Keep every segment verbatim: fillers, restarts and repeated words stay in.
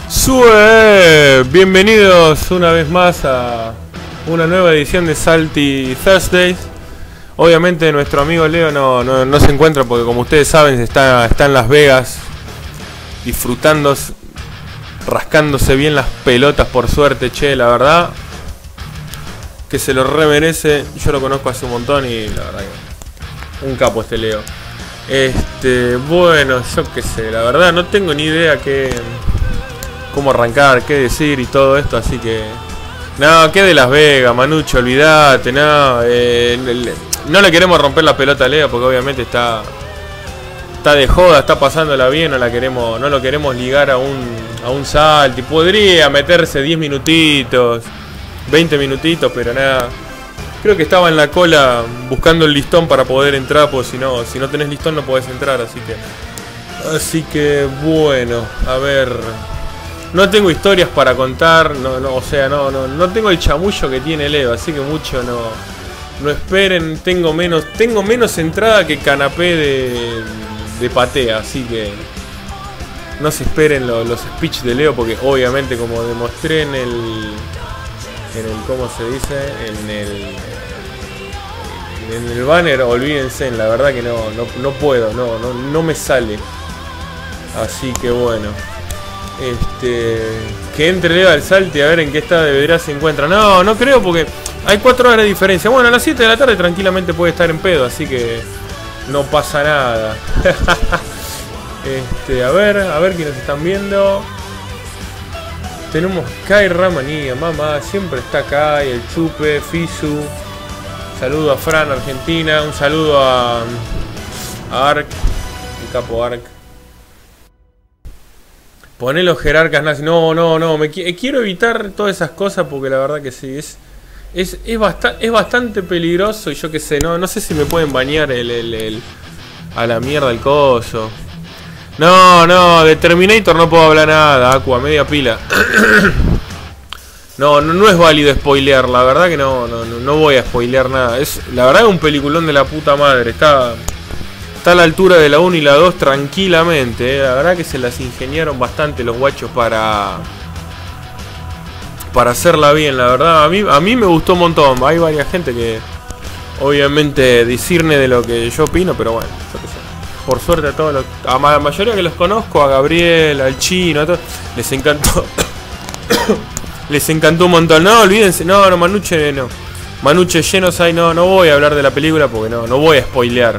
Sue, bienvenidos una vez más a una nueva edición de Salty Thursdays. Obviamente nuestro amigo Leo no, no, no se encuentra porque, como ustedes saben, está, está en Las Vegas disfrutando, rascándose bien las pelotas, por suerte. Che, la verdad que se lo remerece. Yo lo conozco hace un montón y la verdad que un capo este Leo. Este, bueno, yo qué sé, la verdad no tengo ni idea qué, cómo arrancar, qué decir y todo esto, así que no, que de Las Vegas, Manucho, olvídate, no, eh, no le queremos romper la pelota a Leo porque obviamente está está de joda, está pasándola bien, no la queremos, no lo queremos ligar a un a un salto y podría meterse diez minutitos, veinte minutitos, pero nada. Creo que estaba en la cola buscando el listón para poder entrar, porque si no, si no tenés listón no podés entrar, así que así que bueno, a ver. No tengo historias para contar, no, no, o sea, no, no, no tengo el chamullo que tiene Leo, así que mucho no, no esperen. Tengo menos, tengo menos entrada que canapé de, de patea, así que no se esperen lo, los speech de Leo, porque obviamente, como demostré en el, en el, ¿cómo se dice? En el, en el banner, olvídense, la verdad que no, no, no puedo, no, no, no me sale, así que bueno. Este, que entre Leo al salte a ver en qué estado de vedera se encuentra. No, no creo porque hay cuatro horas de diferencia. Bueno, a las siete de la tarde tranquilamente puede estar en pedo, así que no pasa nada. Este, a ver, a ver quiénes están viendo. Tenemos Kai Ramanía, mamá, siempre está Kai, el Chupe, Fisu. Saludo a Fran, Argentina. Un saludo a, a Ark, el capo Ark. Poné los jerarcas nazis. No, no, no. Me qu quiero evitar todas esas cosas porque la verdad que sí. Es es, es, basta es bastante peligroso. Y yo qué sé. No, no sé si me pueden bañar el, el, el a la mierda el coso. No, no. De Terminator no puedo hablar nada. Aqua, media pila. No, no, no es válido spoilear. La verdad que no, no, no voy a spoilear nada. Es, la verdad es un peliculón de la puta madre. Está... Está a la altura de la uno y la dos tranquilamente, eh. La verdad que se las ingeniaron bastante los guachos para Para hacerla bien, la verdad. A mí, a mí me gustó un montón. Hay varias gente que obviamente discierne de lo que yo opino, pero bueno, yo qué sé. Por suerte a todos los, a la mayoría que los conozco, a Gabriel, al Chino, a todos, les encantó. Les encantó un montón. No, olvídense, no, no, Manuche no. Manuche Genocide, no, no voy a hablar de la película porque no, no voy a spoilear.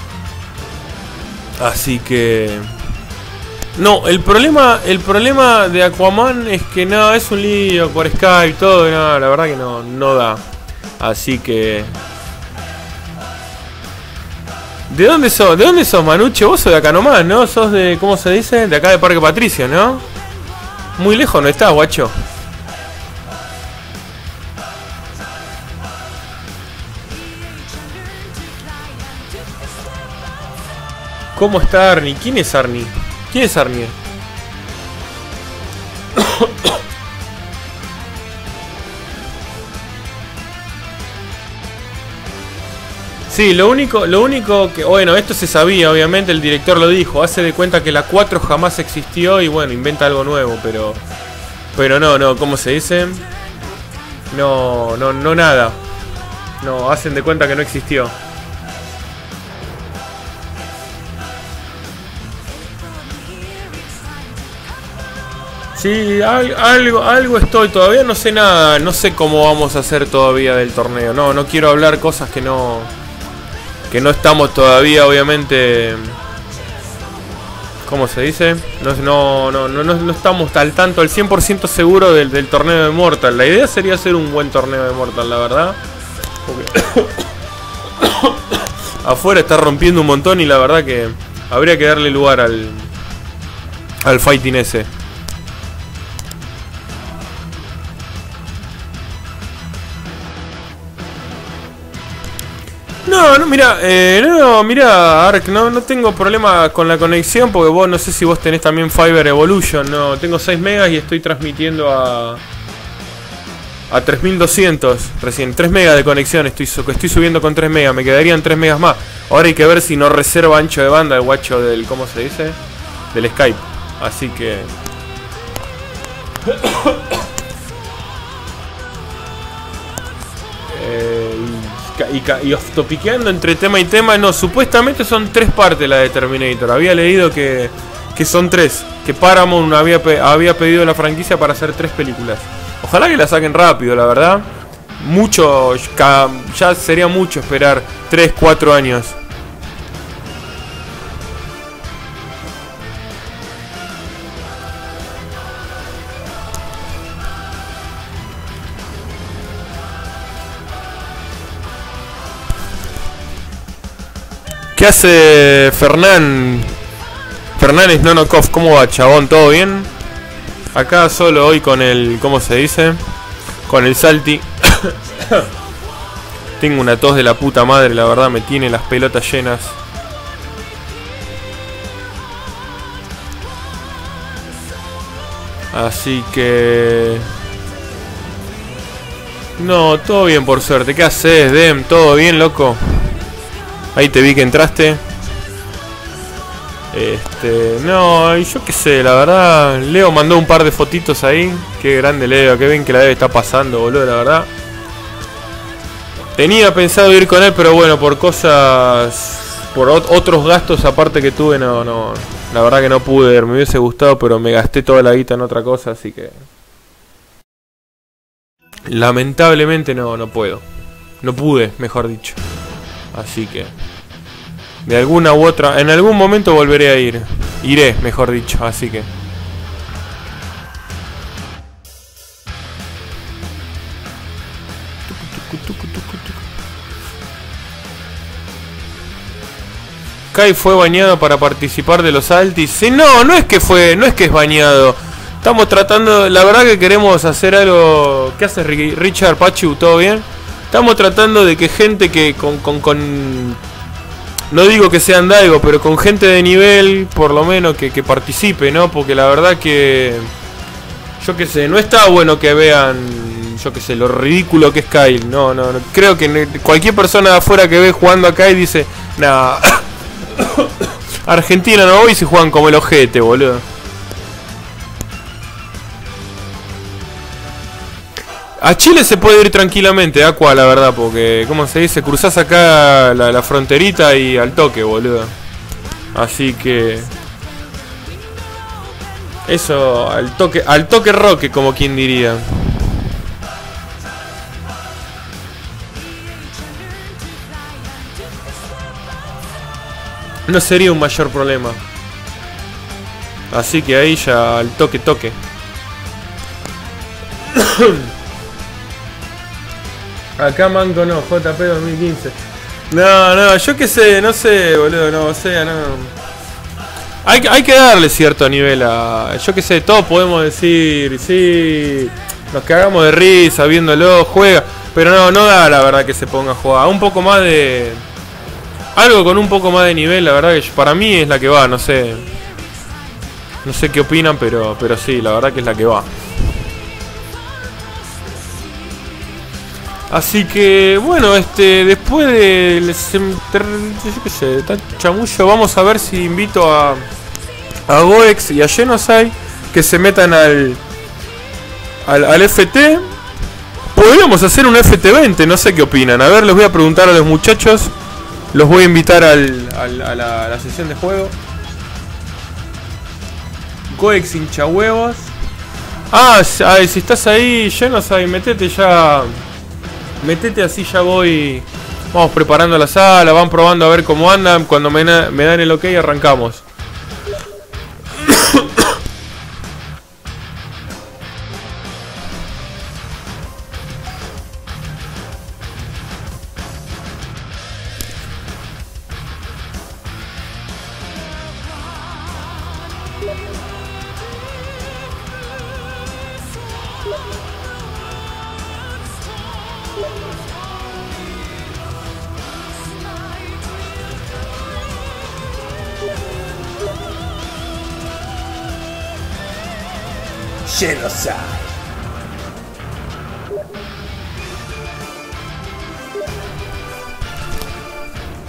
Así que no, el problema el problema de Aquaman es que no, es un lío por Skype y todo, no, la verdad que no, no da. Así que ¿De dónde sos? ¿De dónde sos, Manuche? Vos sos de acá nomás, ¿no? Sos de, ¿cómo se dice? De acá de Parque Patricio, ¿no? Muy lejos no estás, guacho. ¿Cómo está Arnie? ¿Quién es Arnie? ¿Quién es Arnie? Sí, lo único, lo único que... Bueno, esto se sabía, obviamente, el director lo dijo. Hace de cuenta que la cuatro jamás existió y bueno, inventa algo nuevo, pero... Pero no, no, ¿cómo se dice? No, no, no nada. No, hacen de cuenta que no existió. Sí, algo, algo estoy, todavía no sé nada, no sé cómo vamos a hacer todavía del torneo. No, no quiero hablar cosas que no que no estamos todavía, obviamente. ¿Cómo se dice? No, no, no, no, no estamos al tanto, al cien por ciento seguro del, del torneo de Mortal. La idea sería hacer un buen torneo de Mortal, la verdad. Porque afuera está rompiendo un montón y la verdad que habría que darle lugar al al fighting ese. No, no, mira, eh, no, mira, Ark, no, no tengo problema con la conexión porque vos, no sé si vos tenés también Fiber Evolution, no, tengo seis megas y estoy transmitiendo a a tres mil doscientos recién, tres megas de conexión estoy, estoy subiendo con tres megas, me quedarían tres megas más. Ahora hay que ver si no reserva ancho de banda el guacho del, ¿cómo se dice? Del Skype, así que eh, y, y, y off-topiqueando entre tema y tema. No, supuestamente son tres partes la de Terminator. Había leído que, que son tres. Que Paramount había, había pedido la franquicia para hacer tres películas. Ojalá que la saquen rápido, la verdad. Mucho, ya sería mucho esperar tres, cuatro años. ¿Qué hace Fernán? Fernández Nonokov, ¿cómo va, chabón? ¿Todo bien? Acá solo hoy con el, ¿cómo se dice? Con el Salty. Tengo una tos de la puta madre, la verdad me tiene las pelotas llenas. Así que... No, todo bien por suerte. ¿Qué haces, Dem? ¿Todo bien, loco? Ahí te vi que entraste. Este... No, yo qué sé, la verdad... Leo mandó un par de fotitos ahí. Qué grande Leo, qué bien que la debe estar pasando, boludo, la verdad. Tenía pensado ir con él, pero bueno, por cosas... Por otros gastos aparte que tuve, no, no... La verdad que no pude, me hubiese gustado, pero me gasté toda la guita en otra cosa, así que... Lamentablemente no, no puedo. No pude, mejor dicho. Así que... De alguna u otra... En algún momento volveré a ir. Iré, mejor dicho, así que... Kai fue bañado para participar de los Altis. Sí, no, no es que fue, no es que es bañado. Estamos tratando, la verdad que queremos hacer algo. ¿Qué haces, Richard Pachu? ¿Todo bien? Estamos tratando de que gente que con, con, con no digo que sean Daigo, pero con gente de nivel, por lo menos que, que participe, ¿no? Porque la verdad que yo qué sé, no está bueno que vean, yo qué sé, lo ridículo que es Kyle. No, no, no. Creo que cualquier persona de afuera que ve jugando a Kyle dice, nah. Argentina no voy si juegan como el ojete, boludo. A Chile se puede ir tranquilamente, Aqua, la verdad, porque, ¿cómo se dice? Cruzás acá la, la fronterita y al toque, boludo. Así que... Eso, al toque, al toque roque, como quien diría. No sería un mayor problema. Así que ahí ya al toque toque. Acá Manco no, J P dos mil quince. No, no, yo qué sé, no sé, boludo, no, o sea, no. Hay, hay que darle cierto nivel a... Yo qué sé, todos podemos decir, sí, nos cagamos de risa viéndolo, juega. Pero no, no da la verdad que se ponga a jugar. Un poco más de... Algo con un poco más de nivel, la verdad que para mí es la que va, no sé. No sé qué opinan, pero, pero sí, la verdad que es la que va. Así que, bueno, este, después de... Yo qué sé, tan chamullo, vamos a ver si invito a... A Goex y a Genocide que se metan al... Al, al F T. Podríamos hacer un F T veinte, no sé qué opinan. A ver, les voy a preguntar a los muchachos. Los voy a invitar al, al, a, la, a la sesión de juego. Goex hincha huevos. Ah, si estás ahí, Genocide, metete ya. Metete así, ya voy. Vamos preparando la sala, van probando a ver cómo andan. Cuando me, me dan el ok, arrancamos. Genocide.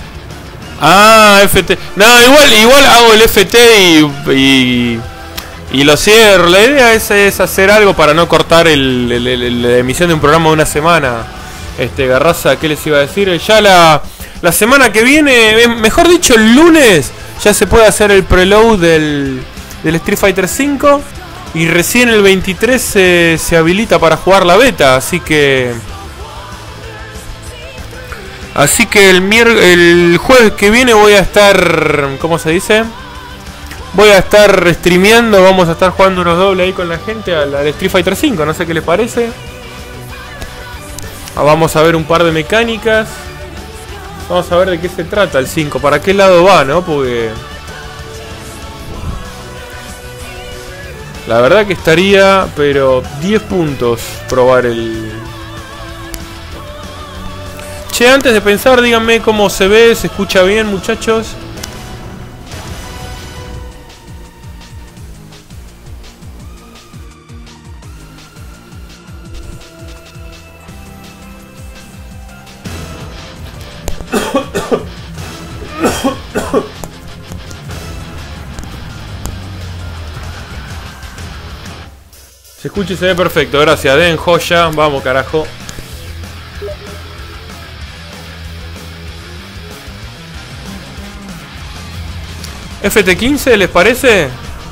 Ah, F T. No, igual, igual hago el F T y, y, Y lo cierro. La idea es, es hacer algo para no cortar el, el, el, la emisión de un programa de una semana. Este, Garraza, ¿qué les iba a decir? Ya la, la semana que viene, mejor dicho el lunes, ya se puede hacer el preload del, del Street Fighter cinco. Y recién el veintitrés se, se habilita para jugar la beta. Así que... Así que el, el jueves que viene voy a estar... ¿Cómo se dice? Voy a estar streameando. Vamos a estar jugando unos dobles ahí con la gente al, al Street Fighter cinco. No sé qué les parece. Vamos a ver un par de mecánicas. Vamos a ver de qué se trata el cinco. Para qué lado va, ¿no? Porque... La verdad que estaría... Pero diez puntos probar el... Che, antes de pensar, díganme cómo se ve, se escucha bien, muchachos. Se escucha y se ve perfecto, gracias. Den joya, vamos carajo. F T quince, ¿les parece?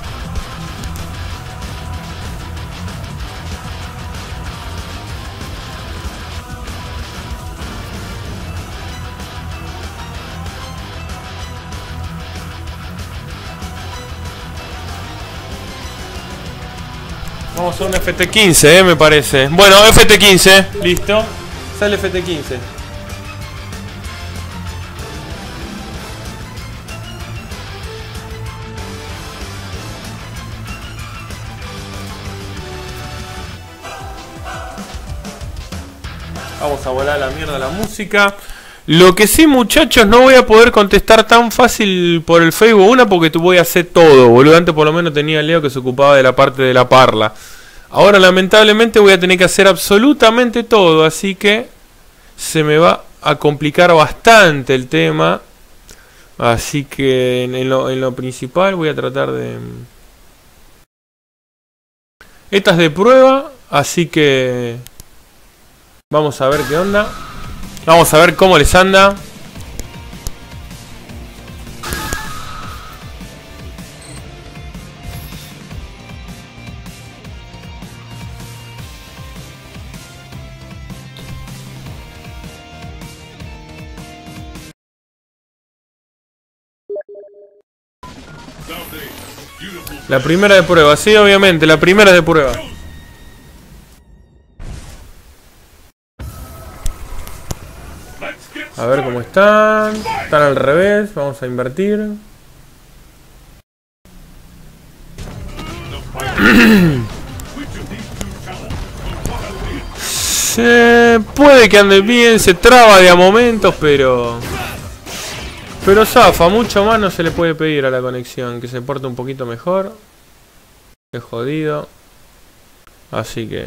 Vamos a un F T quince, eh, me parece. Bueno, F T quince, listo. Sale F T quince. Vamos a volar a la mierda la música. Lo que sí, muchachos, no voy a poder contestar tan fácil por el Facebook. Una, porque tú voy a hacer todo, boludo. Antes por lo menos tenía a Leo que se ocupaba de la parte de la parla. Ahora lamentablemente voy a tener que hacer absolutamente todo. Así que se me va a complicar bastante el tema. Así que en lo, en lo principal voy a tratar de... Esta es de prueba, así que... Vamos a ver qué onda. Vamos a ver cómo les anda. La primera de prueba, sí, obviamente, la primera es de prueba. A ver cómo están. Están al revés. Vamos a invertir. Se puede que ande bien. Se traba de a momentos, pero... Pero zafa. Mucho más no se le puede pedir a la conexión. Que se porte un poquito mejor. Qué jodido. Así que...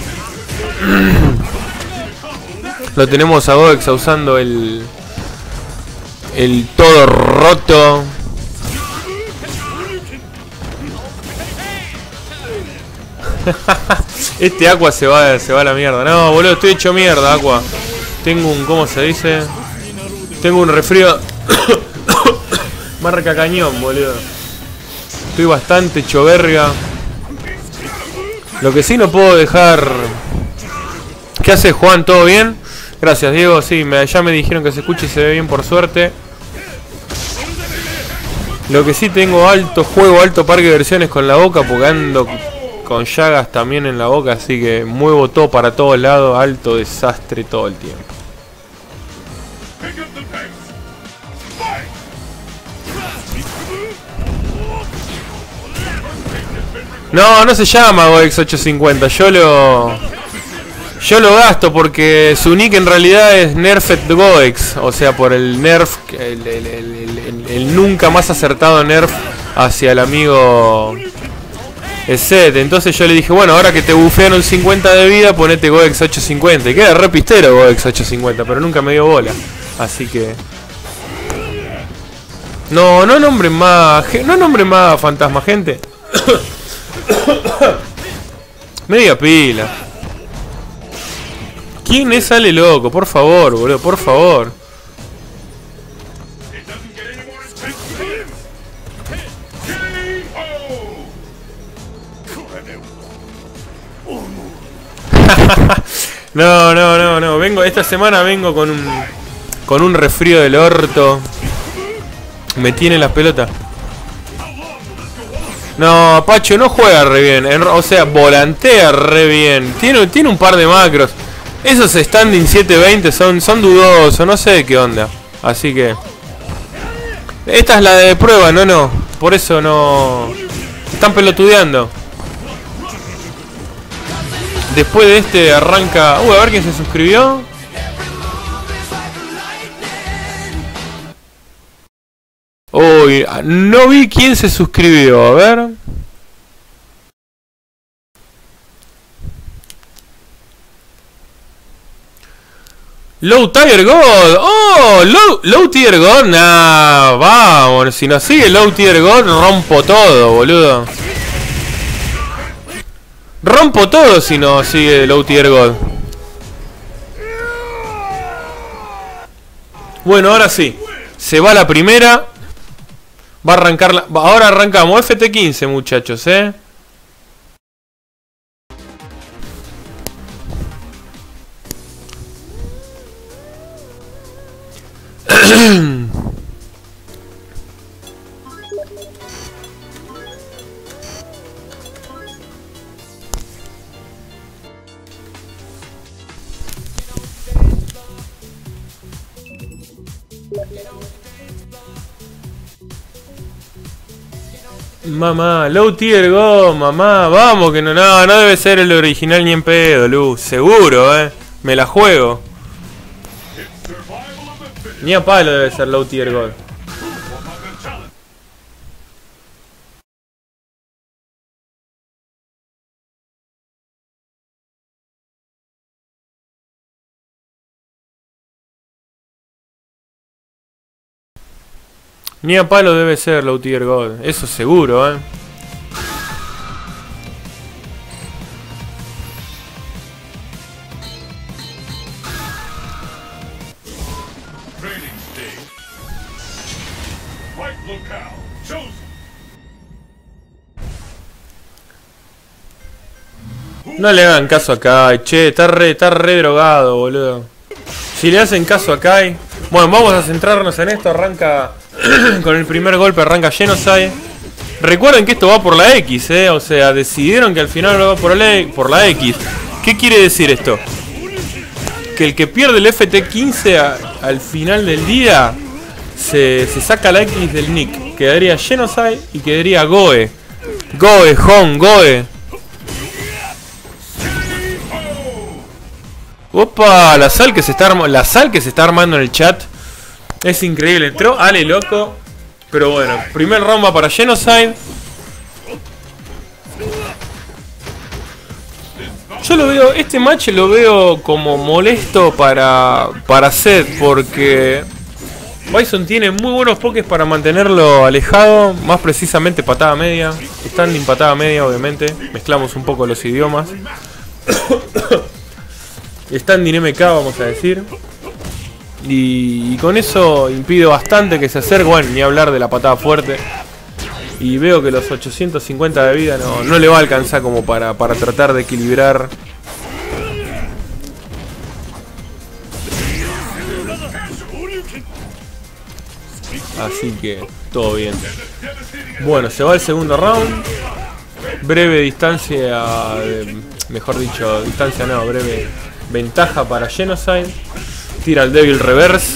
Lo tenemos a Goex usando el... El todo roto. Este Aqua se va, se va a la mierda. No, boludo, estoy hecho mierda, Aqua. Tengo un... ¿Cómo se dice? Tengo un resfrío... Marca cañón, boludo. Estoy bastante hecho verga. Lo que sí no puedo dejar... ¿Qué hace Juan? ¿Todo bien? Gracias, Diego. Sí, me, ya me dijeron que se escucha y se ve bien, por suerte. Lo que sí, tengo alto juego, alto parque de versiones con la boca, porque ando con llagas también en la boca, así que muevo todo para todos lados. Alto desastre todo el tiempo. No, no se llama Goex ochocientos cincuenta. Yo lo... Yo lo gasto porque su nick en realidad es Nerfed Goex. O sea, por el nerf, el, el, el, el, el nunca más acertado nerf hacia el amigo Zed. Entonces yo le dije, bueno, ahora que te bufearon cincuenta de vida, ponete Goex ochocientos cincuenta. Y queda re pistero Goex ochocientos cincuenta, pero nunca me dio bola. Así que... No, no nombren más... No nombren más fantasma, gente. Media pila. ¿Quién es sale loco? Por favor, boludo, por favor. No, no, no, no. Vengo, esta semana vengo con un con un resfrío del orto. Me tiene las pelotas. No, Pacho no juega re bien. En, o sea, volantea re bien. Tiene, tiene un par de macros. Esos standing siete veinte son, son dudosos. No sé qué onda. Así que... Esta es la de prueba, no, no. Por eso no... Están pelotudeando. Después de este arranca... Uh, a ver quién se suscribió. Uy, no vi quién se suscribió, a ver. Low Tier God. Oh, Low, low Tier God. Nah, vamos. Si nos sigue Low Tier God, rompo todo, boludo. Rompo todo si no sigue Low Tier God. Bueno, ahora sí. Se va la primera. Va a arrancar la... Ahora arrancamos F T quince, muchachos, eh. Mamá, Low Tier God, mamá, vamos que no, no, no debe ser el original ni en pedo, Luz, seguro, eh, me la juego. Ni a palo debe ser Low Tier God. Ni a palo debe ser Low Tier God, eso seguro, eh. No le hagan caso a Kai, che, está re, está re drogado, boludo. Si le hacen caso a Kai... Bueno, vamos a centrarnos en esto, arranca... Con el primer golpe arranca Genocide. Recuerden que esto va por la X, eh. O sea, decidieron que al final va por la, por la X. ¿Qué quiere decir esto? Que el que pierde el F T quince a, al final del día se, se saca la X del nick. Quedaría Genocide y quedaría Goe. Goe, Hon, Goe. Opa, la sal que se está armando, la sal que se está armando en el chat. Es increíble, entró Ale loco. Pero bueno, primer round va para Genocide. Yo lo veo, este match lo veo como molesto para, para Seth, porque Bison tiene muy buenos pokés para mantenerlo alejado. Más precisamente patada media, standing patada media obviamente. Mezclamos un poco los idiomas. Standing M K vamos a decir. Y, y con eso impide bastante que se acerque. Bueno, ni hablar de la patada fuerte. Y veo que los ochocientos cincuenta de vida no, no le va a alcanzar como para, para tratar de equilibrar. Así que todo bien. Bueno, se va el segundo round. Breve distancia, eh, mejor dicho, distancia no, breve ventaja para Genocide. Tira el Devil Reverse.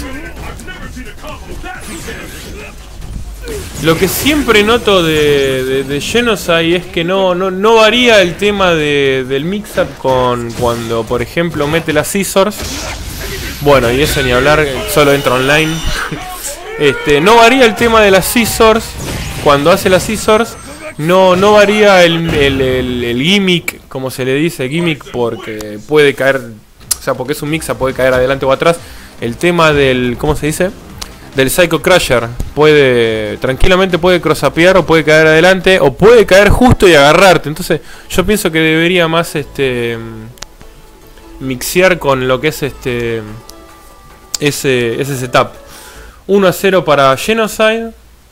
Lo que siempre noto de, de, de Genocide es que no, no, no varía el tema de, del mix-up con cuando, por ejemplo, mete las Scissors. Bueno, y eso ni hablar, solo entra online. Este, no varía el tema de las Scissors. Cuando hace las Scissors, no, no varía el, el, el, el gimmick, como se le dice, gimmick, porque puede caer... O sea, porque es un mix-up, puede caer adelante o atrás. El tema del... ¿Cómo se dice? del Psycho Crusher. Puede, tranquilamente puede crossapear o puede caer adelante o puede caer justo y agarrarte. Entonces yo pienso que debería más este mixear con lo que es este ese, ese setup. uno a cero para Genocide.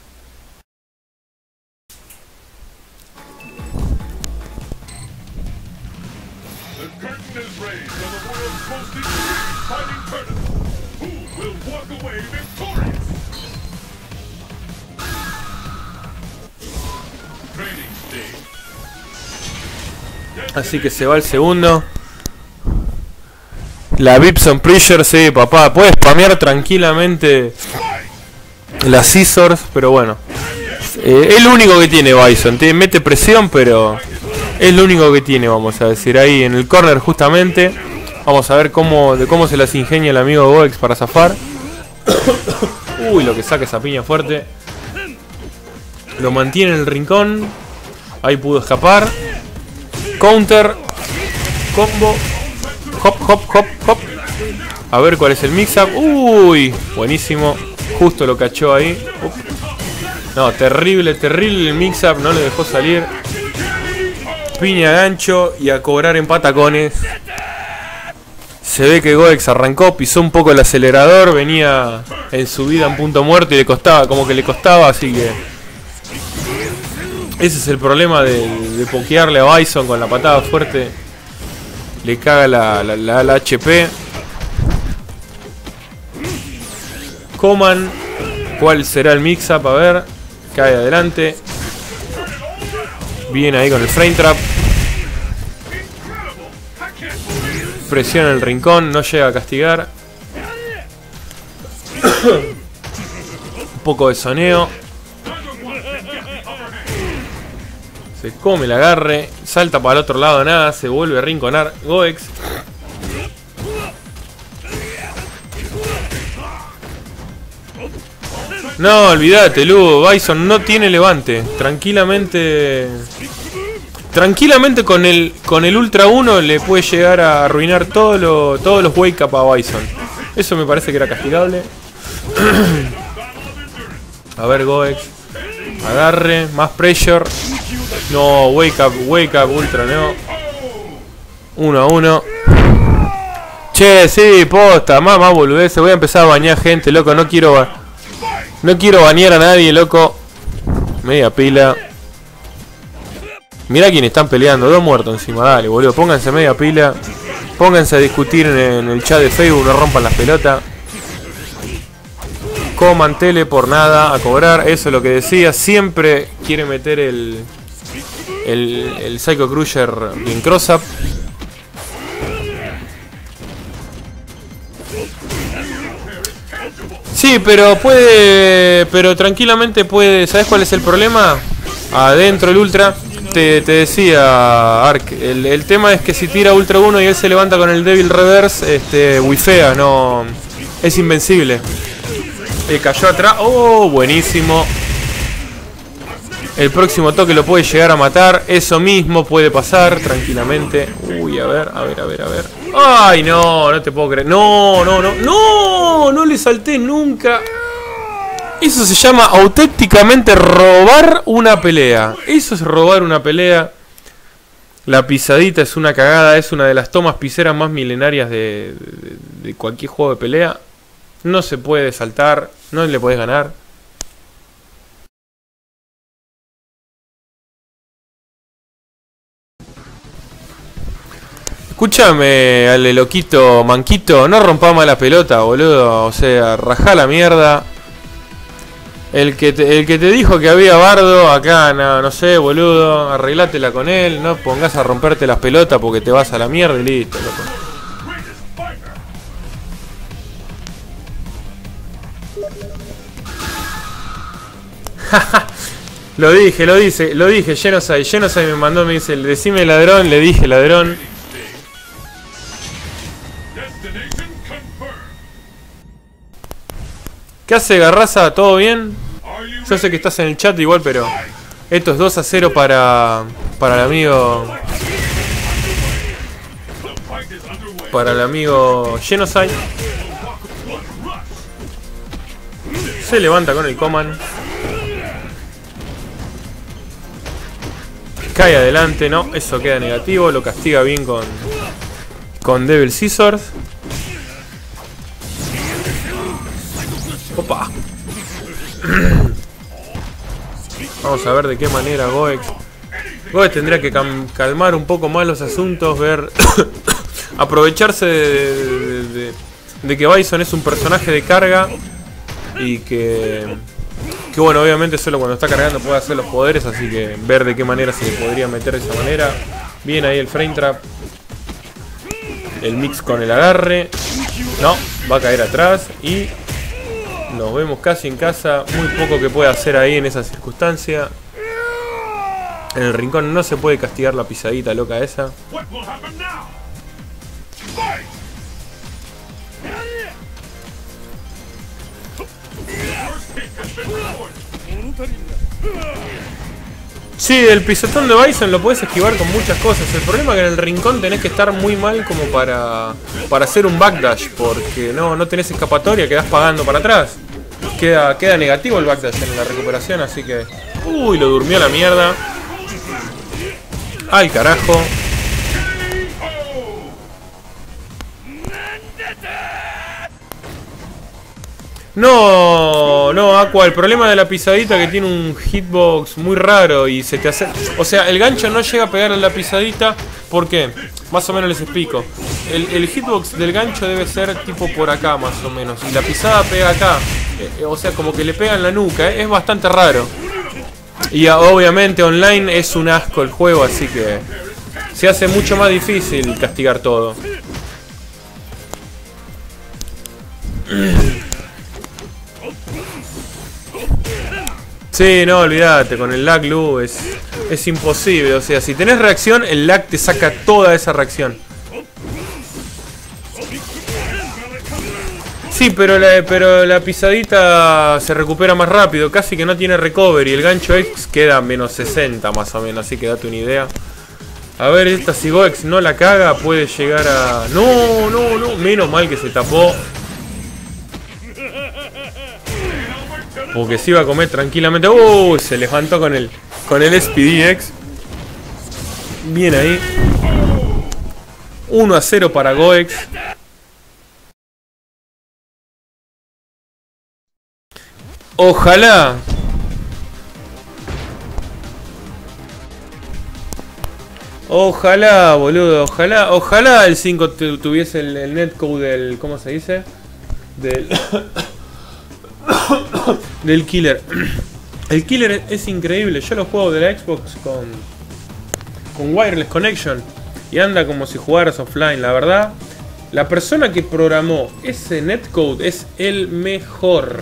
Así que se va el segundo. La Bibson Pressure, sí, papá. Puede spamear tranquilamente las Scissors, pero bueno. Eh, es lo único que tiene Bison. Te mete presión, pero es lo único que tiene, vamos a decir. Ahí en el corner justamente. Vamos a ver cómo, de cómo se las ingenia el amigo Goex para zafar. Uy, lo que saca esa piña fuerte. Lo mantiene en el rincón. Ahí pudo escapar. Counter. Combo. Hop, hop, hop, hop. A ver cuál es el mix-up. Uy, buenísimo. Justo lo cachó ahí. Up. No, terrible, terrible el mix-up. No le dejó salir. Piña gancho y a cobrar en patacones. Se ve que Goex arrancó, pisó un poco el acelerador. Venía en subida en punto muerto y le costaba, como que le costaba, así que... Ese es el problema de, de pokearle a Bison con la patada fuerte. Le caga la, la, la, la H P. Coman. ¿Cuál será el mix-up? A ver. Cae adelante. Viene ahí con el frame trap. Presiona el rincón. No llega a castigar. Un poco de soneo. Se come el agarre. Salta para el otro lado, nada. Se vuelve a rinconar Goex. No, olvídate, Lu. Bison no tiene levante. Tranquilamente. Tranquilamente con el con el Ultra uno le puede llegar a arruinar todo lo, todos los wake up a Bison. Eso me parece que era castigable. A ver, Goex. Agarre, más pressure. No, wake up, wake up, ultra, no. Uno a uno. Che, sí, posta, más, más boludez. Voy a empezar a bañar gente, loco. No quiero ba No quiero bañar a nadie, loco. Media pila. Mirá quién están peleando, dos muertos encima, dale, boludo. Pónganse media pila. Pónganse a discutir en, en el chat de Facebook, no rompan las pelotas. Coman tele por nada, a cobrar, eso es lo que decía. Siempre quiere meter el El, el Psycho Crusher en cross-up. Sí, pero puede... Pero tranquilamente puede... ¿Sabes cuál es el problema? Adentro el Ultra. Te, te decía, Ark. El, el tema es que si tira Ultra uno y él se levanta con el Devil Reverse, este, wifea, no... Es invencible. Eh, cayó atrás. Oh, buenísimo. El próximo toque lo puede llegar a matar. Eso mismo puede pasar tranquilamente. Uy, a ver, a ver, a ver, a ver. Ay, no, no te puedo creer. No, no, no, no, no le salté nunca. Eso se llama auténticamente robar una pelea. Eso es robar una pelea. La pisadita es una cagada. Es una de las tomas piseras más milenarias de, de, de cualquier juego de pelea. No se puede saltar. No le puedes ganar. Escúchame, ale loquito, manquito, no rompamos la pelota, boludo. O sea, rajá la mierda. El que te, el que te dijo que había bardo, acá, no, no sé, boludo. Arreglátela con él, no pongas a romperte las pelotas porque te vas a la mierda y listo, loco. Lo dije, lo dice, lo dije, Genocide. Genocide me mandó, me dice, decime ladrón, le dije ladrón. ¿Qué hace, Garraza? ¿Todo bien? Yo sé que estás en el chat igual, pero esto es dos a cero para para el amigo para el amigo Genocide. Se levanta con el command. Cae adelante, no, eso queda negativo. Lo castiga bien con, con Devil Scissors. Opa. Vamos a ver de qué manera Goex. Goex tendría que calmar un poco más los asuntos, ver... aprovecharse de, de, de, de que Bison es un personaje de carga. Y que... Que bueno, obviamente solo cuando está cargando puede hacer los poderes. Así que ver de qué manera se le podría meter de esa manera. Bien ahí el frame trap. El mix con el agarre. No, va a caer atrás. Y... nos vemos casi en casa. Muy poco que puede hacer ahí en esa circunstancia. En el rincón no se puede castigar la pisadita loca esa. Sí, el pisotón de Bison lo puedes esquivar con muchas cosas. El problema es que en el rincón tenés que estar muy mal como para, para hacer un backdash. Porque no, no tenés escapatoria, quedás pagando para atrás. Queda, queda negativo el backdash en la recuperación, así que... Uy, lo durmió a la mierda. Al carajo. No, no, Aqua, el problema de la pisadita es que tiene un hitbox muy raro y se te hace... O sea, el gancho no llega a pegar a la pisadita. ¿Por qué? Más o menos les explico. El, el hitbox del gancho debe ser tipo por acá más o menos. Y la pisada pega acá. Eh, o sea, como que le pega en la nuca. Eh. Es bastante raro. Y obviamente online es un asco el juego, así que... se hace mucho más difícil castigar todo. Sí, no, olvídate, con el lag Lu es, es imposible. O sea, si tenés reacción, el lag te saca toda esa reacción. Sí, pero la, pero la pisadita se recupera más rápido. Casi que no tiene recovery. El gancho X queda a menos sesenta más o menos. Así que date una idea. A ver, esta si Goex no la caga, puede llegar a... No, no, no. Menos mal que se tapó. Porque se iba a comer tranquilamente. ¡Uh! Se levantó con el, con el S P D X. Bien ahí. uno a cero para Goex. Ojalá. Ojalá, boludo. Ojalá. Ojalá el cinco tuviese el, el netcode del... ¿Cómo se dice? Del... del killer. El killer es increíble. Yo lo juego de la Xbox con con wireless connection y anda como si jugaras offline. La verdad, la persona que programó ese netcode es el mejor.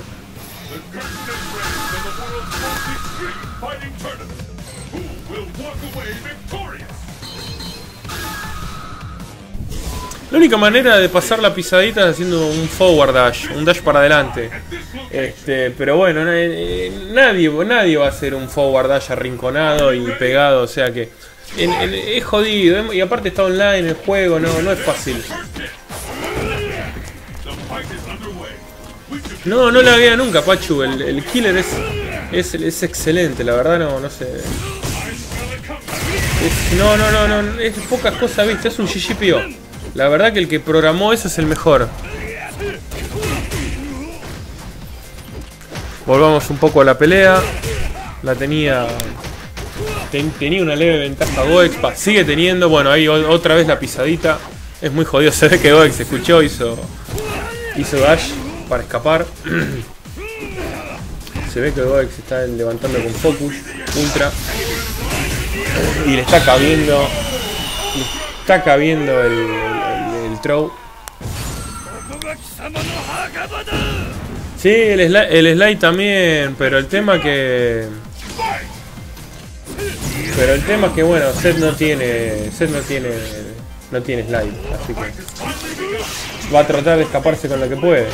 La única manera de pasar la pisadita es haciendo un forward dash, un dash para adelante. Este, pero bueno, nadie, nadie va a hacer un forward dash arrinconado y pegado, o sea que en, en, es jodido. Y aparte está online el juego, no, no es fácil. No, no la vea nunca, Pachu. El, el killer es, es, es excelente, la verdad no, no sé. Es, no, no, no, no, es pocas cosas, viste, es un G G P O. La verdad que el que programó eso es el mejor. Volvamos un poco a la pelea. La tenía... Ten, tenía una leve ventaja Goex. Sigue teniendo. Bueno, ahí otra vez la pisadita. Es muy jodido. Se ve que Goex escuchó. Hizo, hizo dash para escapar. Se ve que Goex está levantando con focus. Ultra. Y le está cabiendo... Le está cabiendo el, el, el throw. Sí, el slide, el slide también, pero el tema que... Pero el tema es que bueno, Seth no tiene... Seth no tiene... No tiene slide, así que... Va a tratar de escaparse con lo que puede.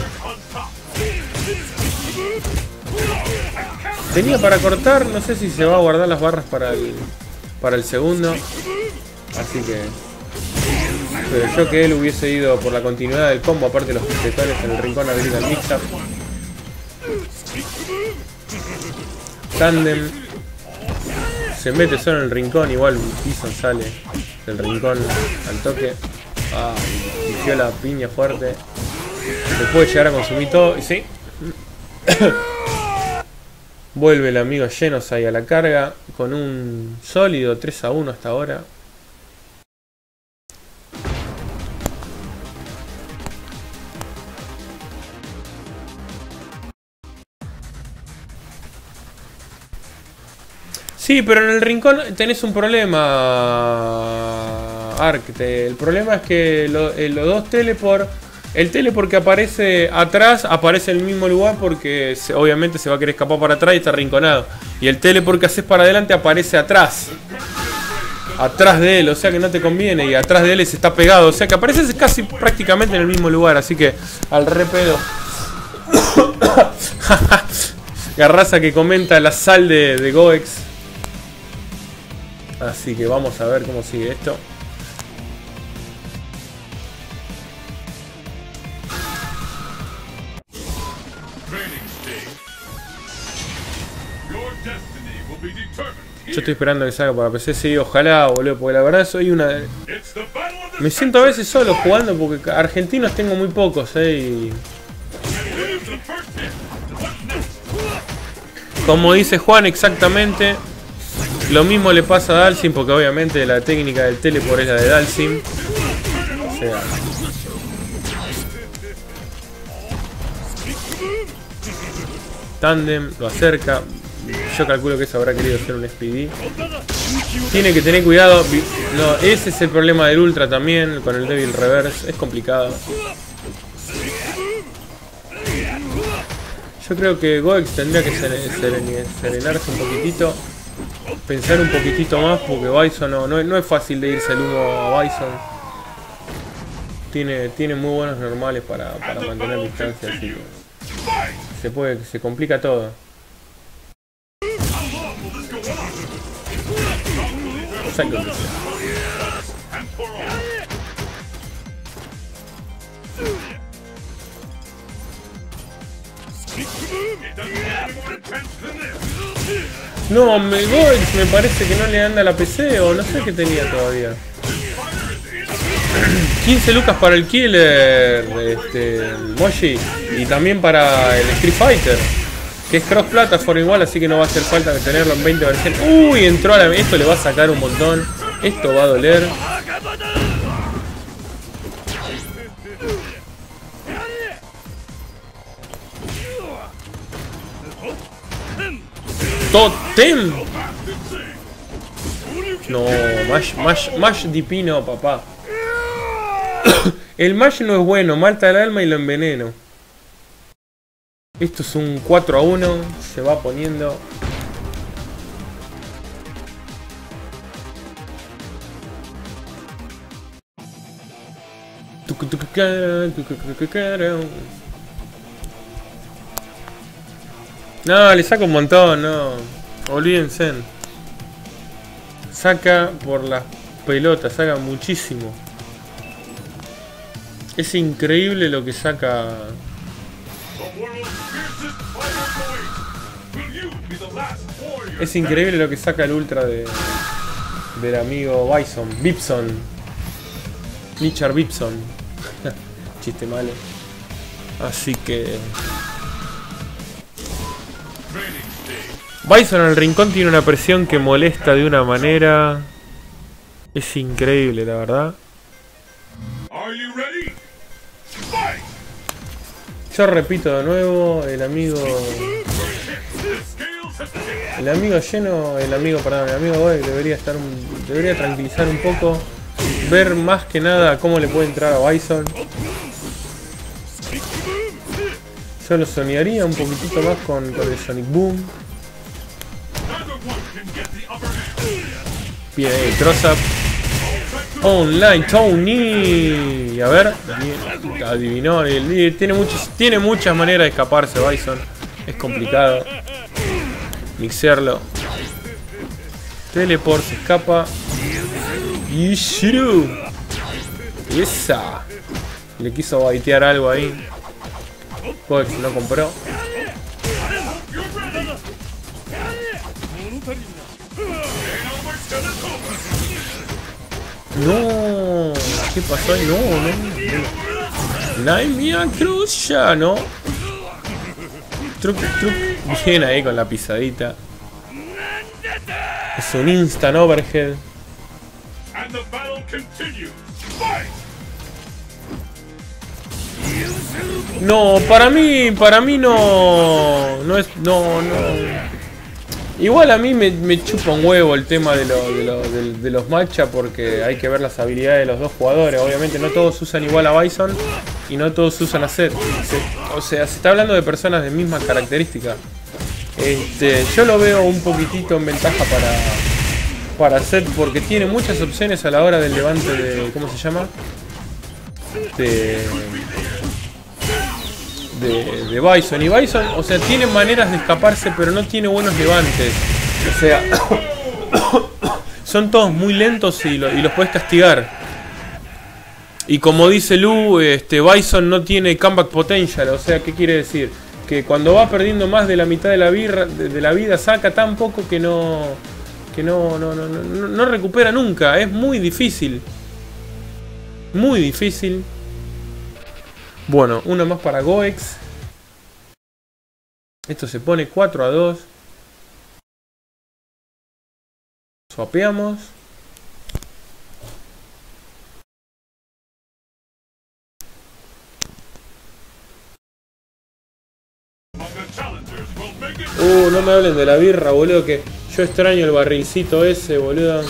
Tenía para cortar, no sé si se va a guardar las barras para el... Para el segundo. Así que... Pero yo que él hubiese ido por la continuidad del combo, aparte de los pistetones en el rincón habilita el mix-up. Tandem. Se mete solo en el rincón. Igual Bison sale del rincón al toque. Ah, inició la piña fuerte. Se puede llegar a consumir todo. Y sí. Vuelve el amigo Genosai a la carga. Con un sólido tres a uno hasta ahora. Sí, pero en el rincón tenés un problema, Ark. El problema es que lo, eh, los dos teleport, el teleport que aparece atrás aparece en el mismo lugar porque se, obviamente se va a querer escapar para atrás y está rinconado. Y el teleport que haces para adelante aparece atrás. Atrás de él, o sea que no te conviene. Y atrás de él se está pegado, o sea que apareces casi prácticamente en el mismo lugar. Así que al re pedo. Garraza que comenta la sal de, de Goex. Así que vamos a ver cómo sigue esto. Yo estoy esperando que salga para P C, sí, ojalá, boludo, porque la verdad soy una... Me siento a veces solo jugando porque argentinos tengo muy pocos, eh, y... Como dice Juan, exactamente... Lo mismo le pasa a Dalsim porque obviamente la técnica del teleport es la de Dalsim. O sea... Tandem, lo acerca. Yo calculo que eso habrá querido hacer un Speedy. Tiene que tener cuidado. No, ese es el problema del Ultra también. Con el Devil Reverse. Es complicado. Yo creo que Goex tendría que serenarse un poquitito. Pensar un poquitito más porque Bison no, no, no es fácil de irse el humo a Bison. Tiene, tiene muy buenos normales para, para mantener distancia, así que se puede, se complica todo. Exacto. No, me, Goex me parece que no le anda a la P C o no sé qué tenía todavía. quince lucas para el Killer, este, Moshi, y también para el Street Fighter, que es cross plataforma igual, así que no va a hacer falta tenerlo en veinte versiones. Uy, entró a la... Esto le va a sacar un montón. Esto va a doler. ¡Totem! No, Mash, Mash, Mash Dipino, papá. El Mash no es bueno, mata el alma y lo enveneno. Esto es un cuatro a uno, se va poniendo. No, le saca un montón, no. Olvídense. Saca por las pelotas, saca muchísimo. Es increíble lo que saca. Es increíble lo que saca el ultra de del amigo Bison, Bipson. Nichar Bipson. Chiste malo. Así que Bison en el rincón tiene una presión que molesta de una manera. Es increíble, la verdad. Yo repito de nuevo, el amigo... El amigo lleno, el amigo, perdón, el amigo Goex debería estar un, debería tranquilizar un poco. Ver más que nada cómo le puede entrar a Bison. Yo lo soñaría un poquitito más con, con el Sonic Boom. Bien, eh, cross up. Online Tony. A ver, adivinó. Tiene muchos, tiene muchas maneras de escaparse Bison. Es complicado mixearlo. Teleport, se escapa. Y Shiru. Esa. Le quiso baitear algo ahí. Goex no compró. No, ¿qué pasó ahí? No, no. Naimia Cruz ya, ¿no? Truc, truc. Bien ahí con la pisadita. Es un instant overhead. No, para mí, para mí no, no es, no, no. Igual a mí me, me chupa un huevo el tema de, lo, de, lo, de, de los matchups porque hay que ver las habilidades de los dos jugadores. Obviamente no todos usan igual a Bison y no todos usan a Zed. Se, o sea, se está hablando de personas de mismas características. Este, yo lo veo un poquitito en ventaja para, para Zed porque tiene muchas opciones a la hora del levante de... ¿Cómo se llama? De... De, de Bison. Y Bison, o sea, tiene maneras de escaparse, pero no tiene buenos levantes. O sea, son todos muy lentos y, lo, y los puedes castigar. Y como dice Lu, este, Bison no tiene comeback potential. O sea, ¿qué quiere decir? Que cuando va perdiendo más de la mitad de la, birra, de, de la vida, saca tan poco que no... Que no, no, no, no, no recupera nunca. Es muy difícil. Muy difícil. Bueno, uno más para Goex. Esto se pone cuatro a dos. Swapeamos. Uh, no me hablen de la birra, boludo, que yo extraño el barrilcito ese, boludo.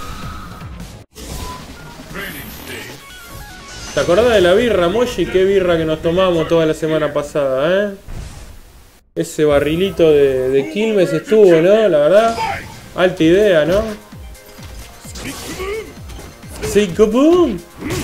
¿Te acordás de la birra, Moshi? Qué birra que nos tomamos toda la semana pasada, ¿eh? Ese barrilito de, de Quilmes estuvo, ¿no? La verdad, alta idea, ¿no? ¡Sí, boom!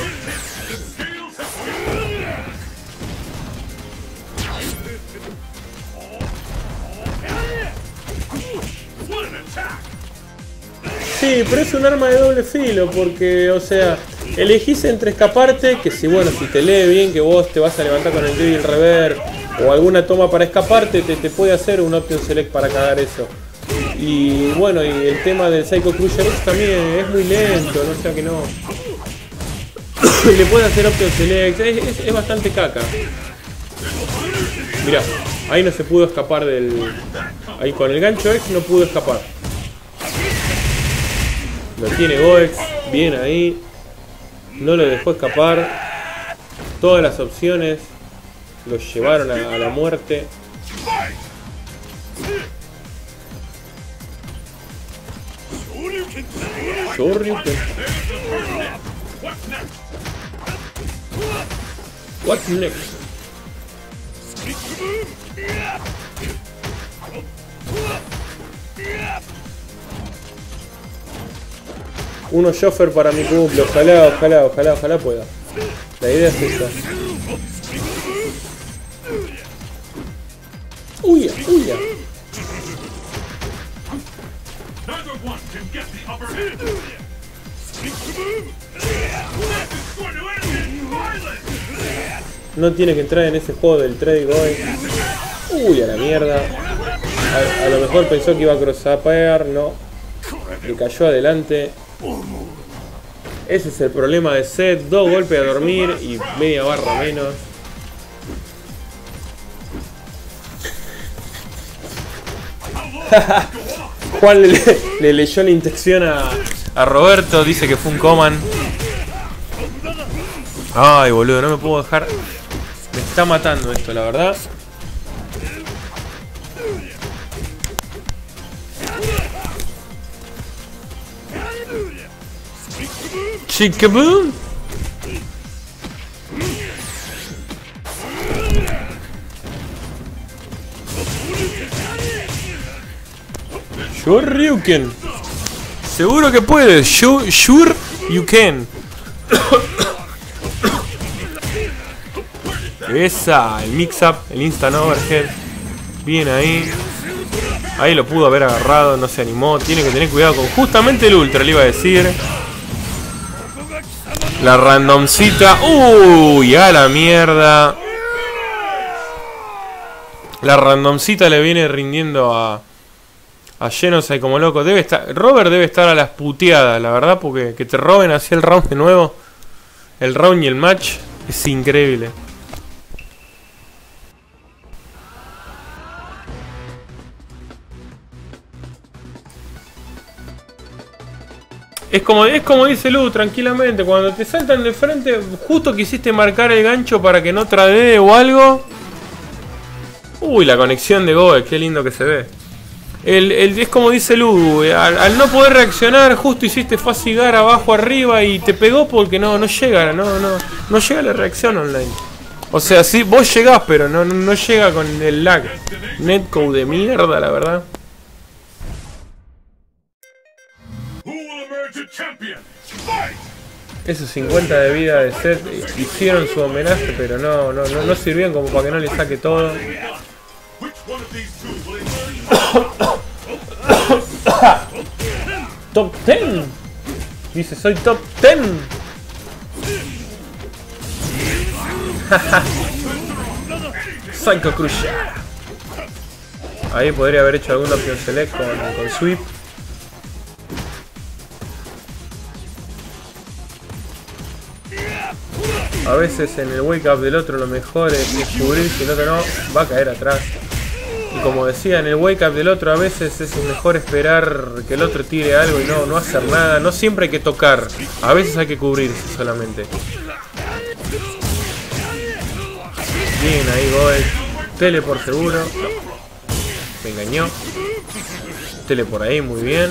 Sí, pero es un arma de doble filo porque, o sea, elegís entre escaparte, que si, bueno, si te lee bien que vos te vas a levantar con el Devil Rever o alguna toma para escaparte, te, te puede hacer un Option Select para cagar eso. Y bueno, y el tema del Psycho Crusher X también es muy lento, no sea que no. Le puede hacer Option Select, es, es, es bastante caca. Mirá, ahí no se pudo escapar del... Ahí con el gancho X no pudo escapar. Lo tiene Goex, bien ahí. No lo dejó escapar. Todas las opciones lo llevaron a, a la muerte. Shoryuken. What's next? Uno Shoffer para mi cumple, ojalá, ojalá, ojalá, ojalá pueda. La idea es esta. Uy, uy. No tiene que entrar en ese juego del trade Goex. Uy, a la mierda. A, a lo mejor pensó que iba a crossapear, no. Le cayó adelante. Ese es el problema de Zed. Dos golpes a dormir y media barra menos. Juan le, le leyó la intención a, a Roberto. Dice que fue un command. Ay, boludo, no me puedo dejar. Me está matando esto, la verdad. Chicaboom. Shoryuken. Seguro que puedes. Sure, sure you can. Esa, el mix up, el instant overhead. Bien ahí. Ahí lo pudo haber agarrado, no se animó. Tiene que tener cuidado con justamente el ultra, le iba a decir. La randomcita. Uy, a la mierda. La randomcita le viene rindiendo a, A Genosai como loco. Debe estar, Robert debe estar a las puteadas, la verdad, porque que te roben así el round de nuevo. El round y el match es increíble. Es como, es como dice Lu, tranquilamente, cuando te saltan de frente, justo quisiste marcar el gancho para que no tradee o algo. Uy, la conexión de Goe, qué lindo que se ve. El, el, es como dice Lu, al, al no poder reaccionar, justo hiciste fasigar abajo arriba y te pegó porque no, no llega, no, no, no llega la reacción online. O sea, sí, vos llegás, pero no, no, no llega con el lag. Netcode de mierda, la verdad. Esos cincuenta de vida de set hicieron su homenaje, pero no, no, no, no sirvieron como para que no le saque todo. Top diez. Dice, soy top diez. Psycho Crusher. Ahí podría haber hecho alguna opción select con, con sweep. A veces en el wake up del otro lo mejor es descubrir, si el otro no, va a caer atrás. Y como decía, en el wake up del otro a veces es mejor esperar que el otro tire algo y no, no hacer nada. No siempre hay que tocar, a veces hay que cubrirse solamente. Bien, ahí Goe. Tele por seguro. No. Me engañó. Tele por ahí, muy bien.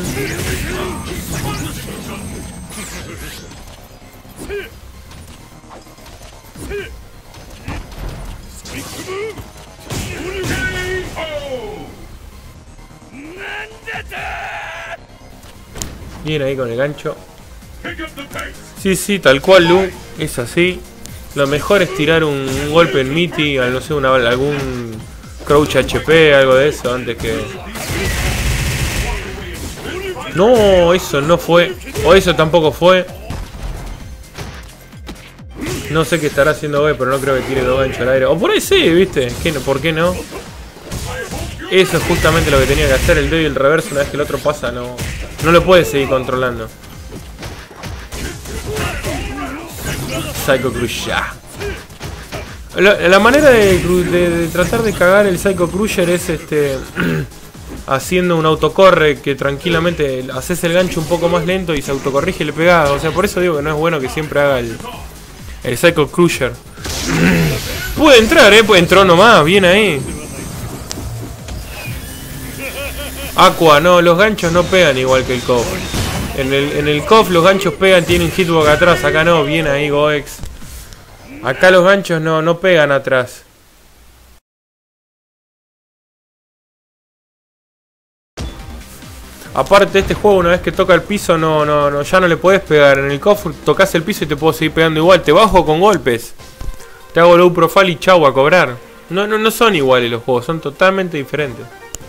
Bien ahí con el gancho. Sí, sí, tal cual, Lu. Es así. Lo mejor es tirar un, un golpe en Mitty, no sé, una, algún crouch H P, algo de eso, antes que... No, eso no fue. O eso tampoco fue. No sé qué estará haciendo Goe, pero no creo que tire dos ganchos al aire. O por ahí sí, ¿viste? ¿Qué, ¿Por qué no? Eso es justamente lo que tenía que hacer. El dedo y el reverso, una vez que el otro pasa, no, no lo puede seguir controlando. Psycho Crusher. La, la manera de, de, de tratar de cagar el Psycho Crusher es este haciendo un autocorre que tranquilamente haces el gancho un poco más lento y se autocorrige y le pegás. O sea, por eso digo que no es bueno que siempre haga el, el Psycho Crusher. Puede entrar, eh, puede entrar nomás, bien ahí. Aqua, no, los ganchos no pegan igual que el K O F. En el, en el K O F los ganchos pegan, tienen hitbox atrás, acá no, bien ahí Goex. Acá los ganchos no, no pegan atrás. Aparte este juego una vez que toca el piso no, no, no, ya no le podés pegar. En el K O F tocas el piso y te puedo seguir pegando igual, te bajo con golpes. Te hago low profile y chau a cobrar. No, no, no son iguales los juegos, son totalmente diferentes.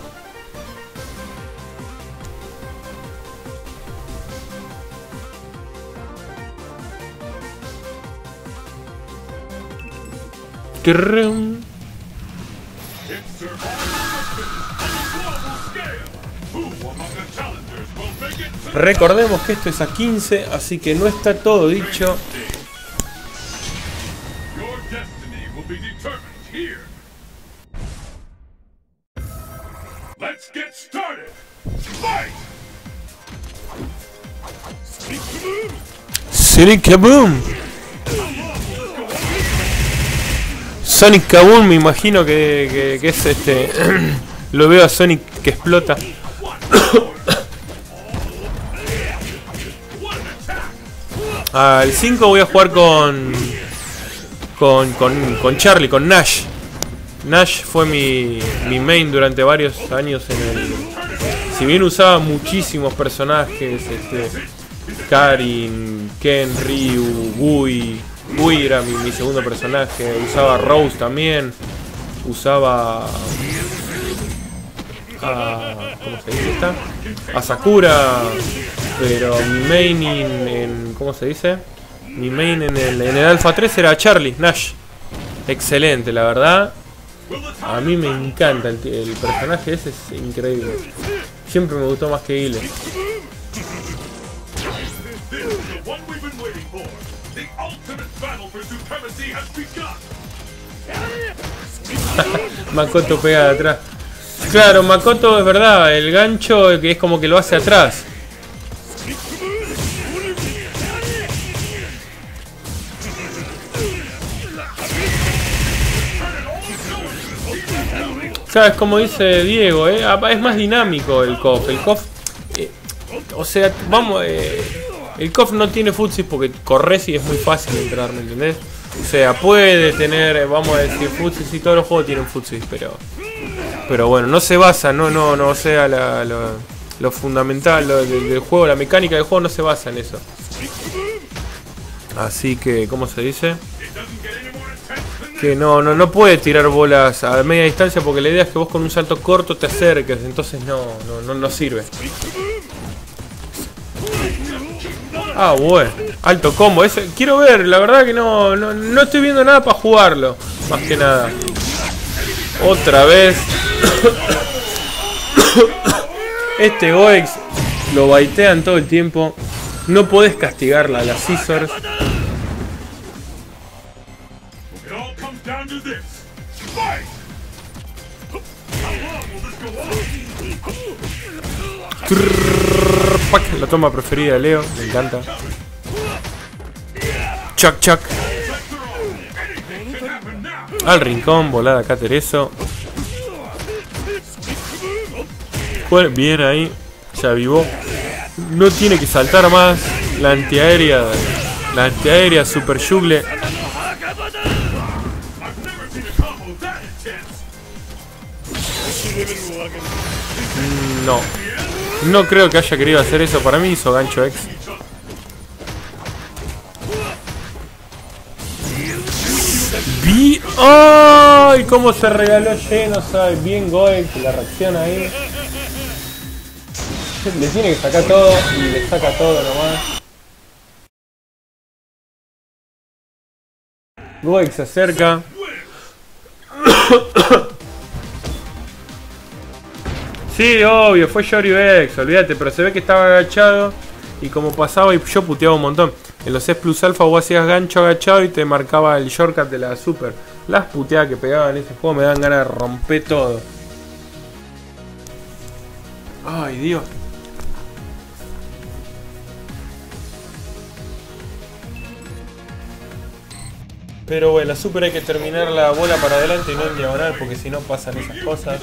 Recordemos que esto es a quince, así que no está todo dicho. Sonic Kaboom. Sonic Kaboom, me imagino que, que, que es este. Lo veo a Sonic que explota. Al cinco voy a jugar con con, con con Charlie, con Nash. Nash fue mi, mi main durante varios años en el... Si bien usaba muchísimos personajes, este, Karin, Ken, Ryu, Gui. Gui era mi, mi segundo personaje. Usaba Rose también. Usaba... A, ¿cómo se dice esta? A Sakura. Pero mi main en, en... ¿Cómo se dice? Mi main en el, en el Alpha tres era Charlie, Nash. Excelente, la verdad. A mí me encanta el, el personaje ese, es increíble. Siempre me gustó más que Guile. Makoto pega de atrás. Claro, Makoto es verdad, el gancho que es como que lo hace atrás. ¿Sabes cómo dice Diego? Eh? Es más dinámico el K O F. El K O F, eh, o sea, vamos, eh, el K O F no tiene futsis porque corres y es muy fácil entrar, ¿me entendés? O sea, puede tener, vamos a decir, futsis y todos los juegos tienen futsis, pero pero bueno, no se basa, no, no, no, o sea, la, lo, lo fundamental lo, del, del juego, la mecánica del juego no se basa en eso. Así que, ¿cómo se dice? Que no, no, no puede tirar bolas a media distancia porque la idea es que vos con un salto corto te acerques, entonces no, no, no, no sirve. Ah, bueno, alto combo. Ese, quiero ver, la verdad que no, no, no estoy viendo nada para jugarlo. Más que nada. Otra vez. Este Goex lo baitean todo el tiempo. No podés castigarla a las Scissors. La toma preferida de Leo, me encanta. Chuck Chuck. Al rincón, volada acá Tereso. Bien ahí, se avivó. No tiene que saltar más. La antiaérea, la antiaérea super yugle. No. No creo que haya querido hacer eso. Para mí hizo gancho X. Vi... ¡Ay! Cómo se regaló lleno, ¿sabes? Bien Goex, la reacción ahí. Le tiene que sacar todo y le saca todo nomás. Goex se acerca. Sí, obvio, fue Yoryu-X, olvídate, pero se ve que estaba agachado y como pasaba y yo puteaba un montón. En los S Plus Alpha vos hacías gancho agachado y te marcaba el shortcut de la Super. Las puteadas que pegaban en ese juego me dan ganas de romper todo. Ay, Dios. Pero bueno, la Super hay que terminar la bola para adelante y no en diagonal porque si no pasan esas cosas.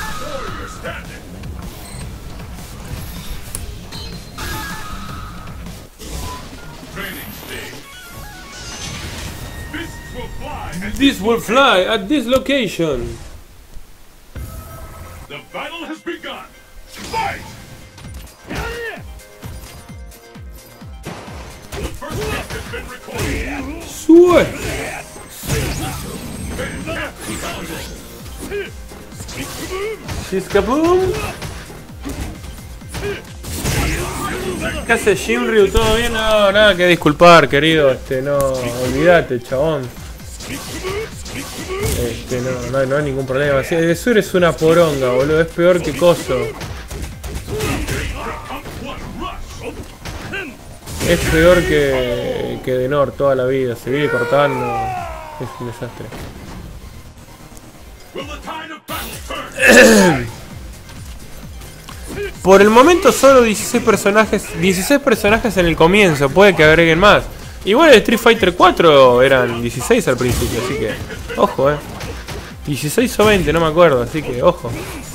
This will fly at this location. The battle has begun. Fight! The first hit has been recorded. Sue. Shiskaboom. ¿Qué hace Shinryu? ¿Todo bien? No, nada que disculpar, querido. Este, no, olvídate, chabón. Este, no, no, hay, no hay ningún problema. Sí, el Sur es una poronga, boludo. Es peor que Coso. Es peor que, que Denor toda la vida. Se vive cortando. Es un desastre. Por el momento solo dieciséis personajes. dieciséis personajes en el comienzo. Puede que agreguen más. Igual el Street Fighter cuatro eran dieciséis al principio, así que ojo, eh. dieciséis o veinte, no me acuerdo, así que ojo.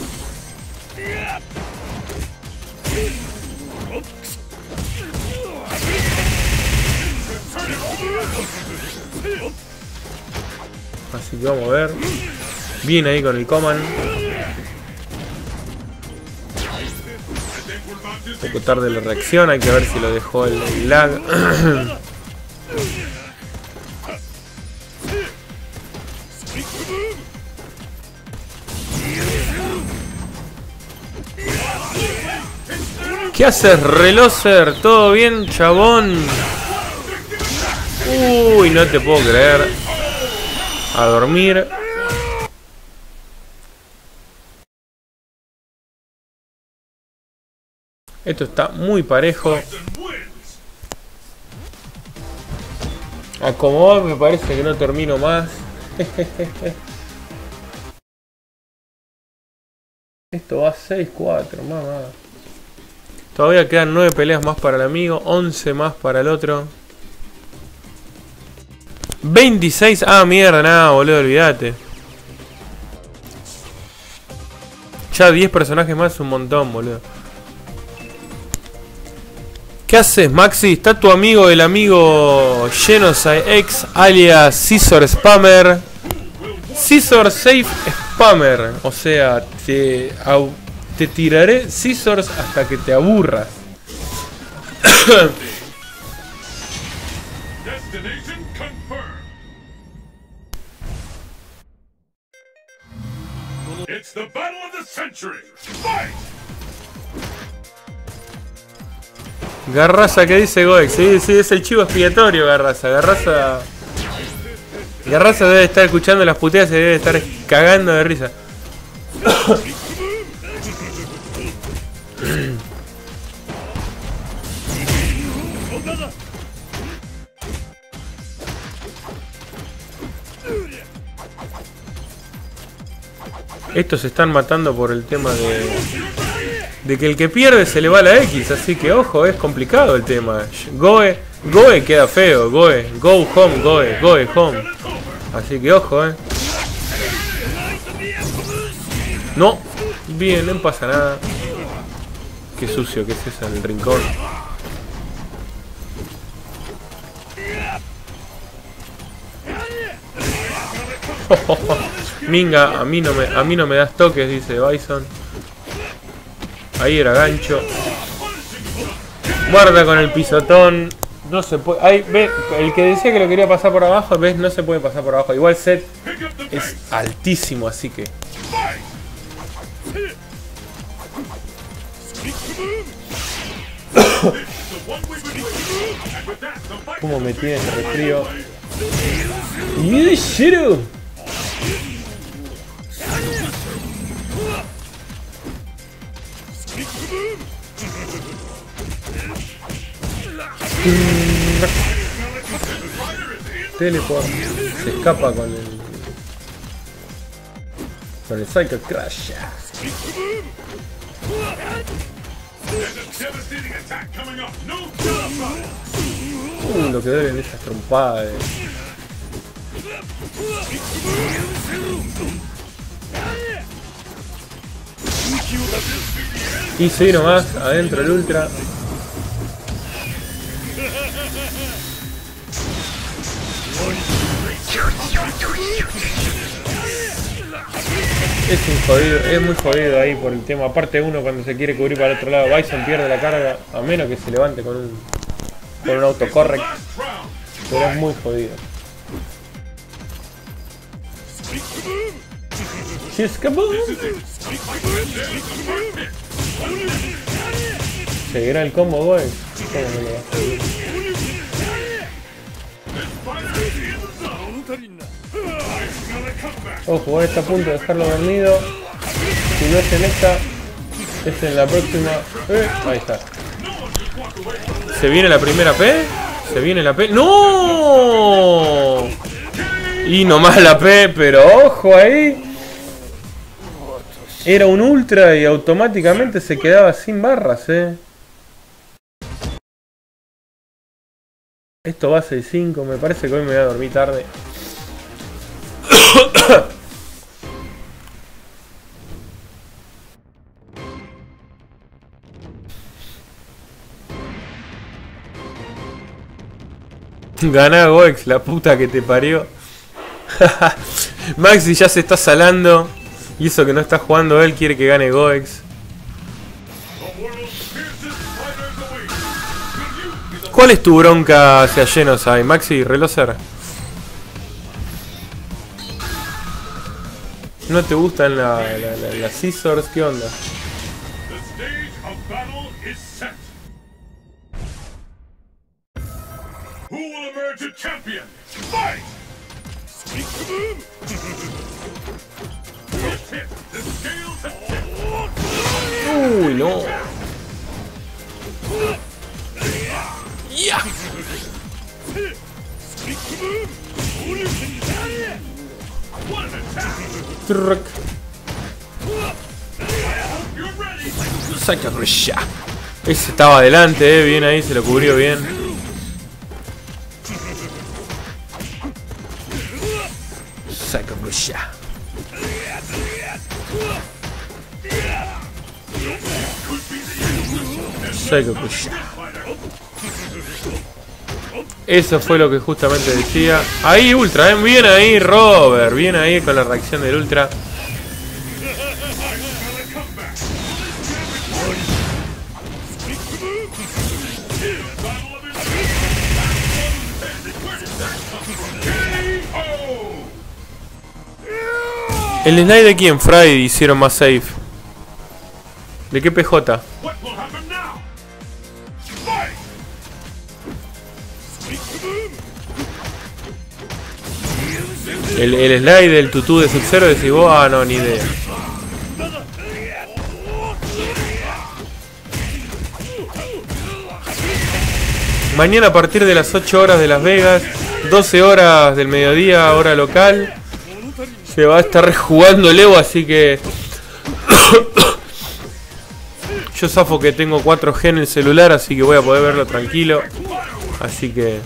Así que vamos a ver. Bien ahí con el Command. Un poco tarde la reacción, hay que ver si lo dejó el, el lag. ¿Qué haces, Reloser? ¿Todo bien, chabón? Uy, no te puedo creer. A dormir. Esto está muy parejo. Bison wins. Acomodado, me parece que no termino más. Esto va seis cuatro, mamá. Todavía quedan nueve peleas más para el amigo, once más para el otro. veintiséis, ah mierda, nada, boludo, olvídate. Ya diez personajes más es un montón, boludo. ¿Qué haces, Maxi? Está tu amigo, el amigo Genocide X, alias Scissor Spammer. Scissor Safe Spammer. O sea, te, au, te tiraré scissors hasta que te aburras. Destination confirmed. It's the battle of the century. Fight! Garraza, ¿qué dice Goex? Sí, sí, es el chivo expiatorio, Garraza. Garraza... Garraza debe estar escuchando las puteas y debe estar cagando de risa. Estos se están matando por el tema de... de que el que pierde se le va la X, así que ojo, es complicado el tema. Goe, Goe queda feo, Goe, go home, Goe, Goe home. Así que ojo, eh. No, bien, no pasa nada. Qué sucio que es esa en el rincón. Minga, a mí no me, a mí no me das toques, dice Bison. Ahí era gancho. Guarda con el pisotón. No se puede. Ahí, ve, el que decía que lo quería pasar por abajo, ves, no se puede pasar por abajo. Igual Set es altísimo, así que. ¿Cómo me tiene ese resfrío? ¡Yushiru! Teleport. Se escapa con el... con el Psycho Crash. Uh, lo que duelen esas trompadas. Eh. Y sí, nomás, adentro el ultra. Es un jodido, es muy jodido ahí por el tema. Aparte uno cuando se quiere cubrir para el otro lado, Bison pierde la carga, a menos que se levante con un con un autocorrect. Pero es muy jodido. ¿Seguirá el combo, boy? ¿Cómo me lo va a seguir? Ojo, está a punto de dejarlo dormido. Si no es en esta, es en la próxima. Eh, ahí está. ¿Se viene la primera P? ¿Se viene la P? ¡No! Y nomás la P, pero ojo ahí. Era un ultra y automáticamente se quedaba sin barras, eh. Esto va a seis cinco, me parece que hoy me voy a dormir tarde. Ganá Goex, la puta que te parió. Maxi ya se está salando. Y eso que no está jugando él, quiere que gane Goex. ¿Cuál es tu bronca hacia Genocide, Maxi? Reloser. ¿No te gustan la, la, la, las scissors? ¿Qué onda? Uy, no. Ya. Truck. Saca ya. Ese estaba adelante, eh, bien ahí, se lo cubrió bien. Saca ya. Saca ya. Eso fue lo que justamente decía. Ahí Ultra, ¿eh? Bien ahí Robert, bien ahí con la reacción del Ultra. ¿El slide de quién? Friday hicieron más safe. ¿De qué P J? El, el slide del tutú de Sub-Zero decís vos, ah no, ni idea. Mañana a partir de las ocho horas de Las Vegas, doce horas del mediodía, hora local, se va a estar rejugando el Evo, así que yo zafo que tengo cuatro G en el celular, así que voy a poder verlo tranquilo. Así que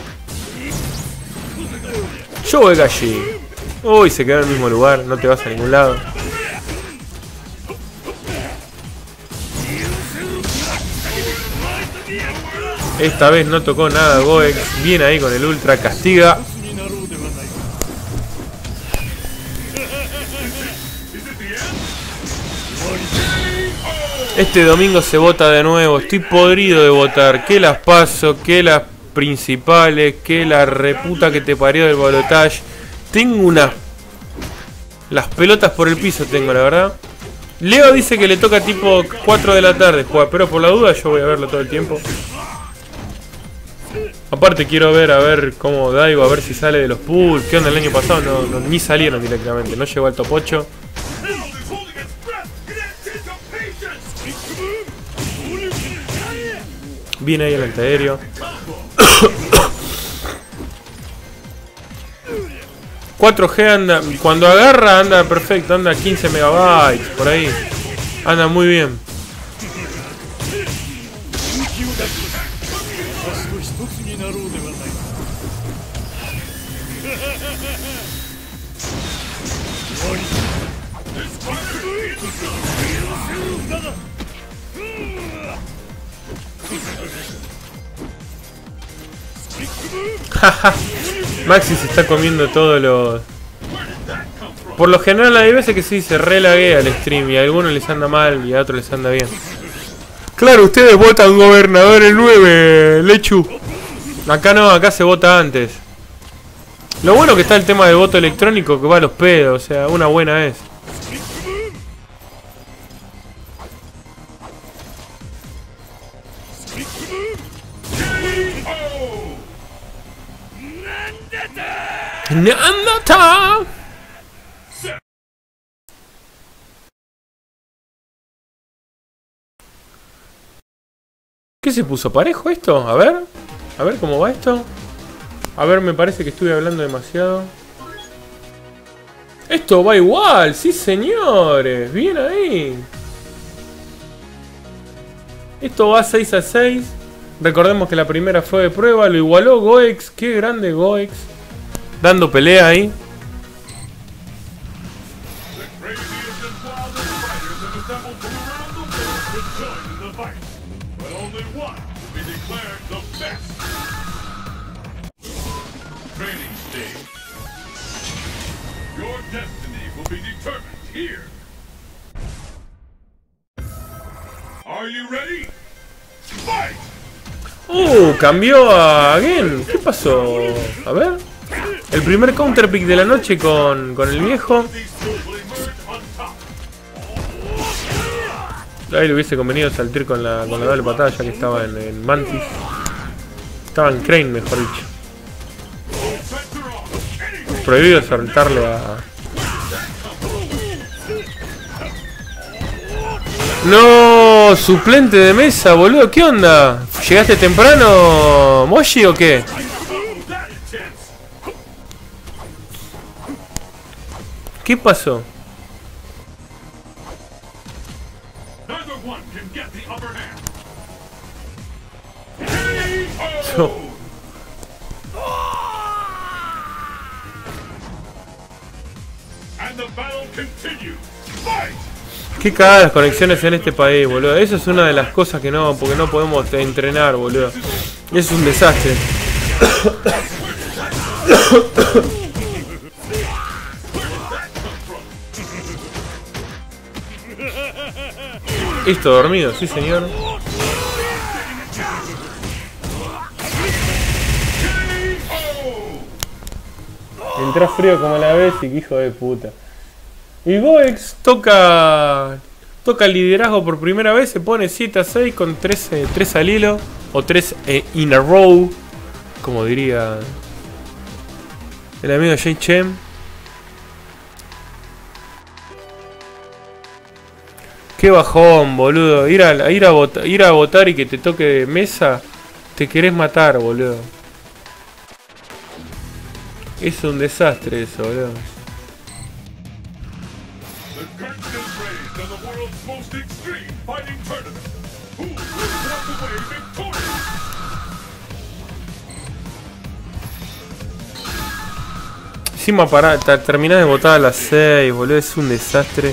yo voy allí. Uy, se quedó en el mismo lugar, no te vas a ningún lado. Esta vez no tocó nada Goex. Bien ahí con el Ultra, castiga. Este domingo se vota de nuevo. Estoy podrido de votar. Que las paso, que las principales, que la reputa que te parió del balotage. Tengo una... Las pelotas por el piso tengo, la verdad. Leo dice que le toca tipo cuatro de la tarde jugar, pero por la duda yo voy a verlo todo el tiempo. Aparte quiero ver a ver cómo Daigo, a ver si sale de los pools. ¿Qué onda el año pasado? No, no, ni salieron directamente, no llegó al top ocho. Viene ahí el antiaéreo. cuatro G anda, cuando agarra anda perfecto, anda a quince megabytes, por ahí. Anda muy bien. Maxi se está comiendo todos los... Por lo general hay veces que sí se relaguea el stream y a algunos les anda mal y a otros les anda bien. Claro, ustedes votan gobernador el nueve, Lechu. Acá no, acá se vota antes. Lo bueno que está el tema del voto electrónico que va a los pedos, o sea, una buena es. ¡Nandata! ¿Qué se puso parejo esto? A ver, a ver cómo va esto. A ver, me parece que estuve hablando demasiado. Esto va igual, sí señores, bien ahí. Esto va seis a seis. Recordemos que la primera fue de prueba, lo igualó Goex, qué grande Goex. Dando pelea ahí. Uh, cambió a Gen. ¿Qué pasó? A ver. El primer counter pick de la noche con, con el viejo. Ahí le hubiese convenido saltar con la, con la doble patada ya que estaba en, en Mantis. Estaba en Crane, mejor dicho. Prohibido saltarle a... No, suplente de mesa, boludo. ¿Qué onda? ¿Llegaste temprano, Moshi, o qué? ¿Qué pasó? No. Qué cagadas las conexiones en este país, boludo. Eso es una de las cosas que no, porque no podemos entrenar, boludo. Es un desastre. Esto dormido, sí señor. Entró frío como la vez y que hijo de puta. Y Goex toca toca liderazgo por primera vez, se pone siete a seis con tres al hilo. O tres eh, in a row, como diría el amigo Jay Chem. Qué bajón, boludo. Ir a, ir, a votar, ir a votar y que te toque mesa, te querés matar, boludo. Es un desastre eso, boludo. Encima para terminar de votar a las seis, boludo, es un desastre.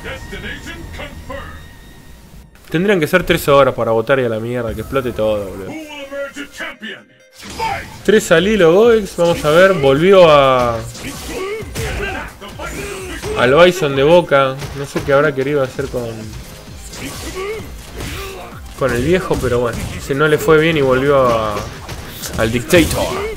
Tendrían que ser tres horas para votar y a la mierda, que explote todo, boludo. tres al hilo, Goex, vamos a ver, volvió a... al Bison de Boca. No sé qué habrá querido hacer con... con el viejo, pero bueno, si no le fue bien y volvió a... al Dictator.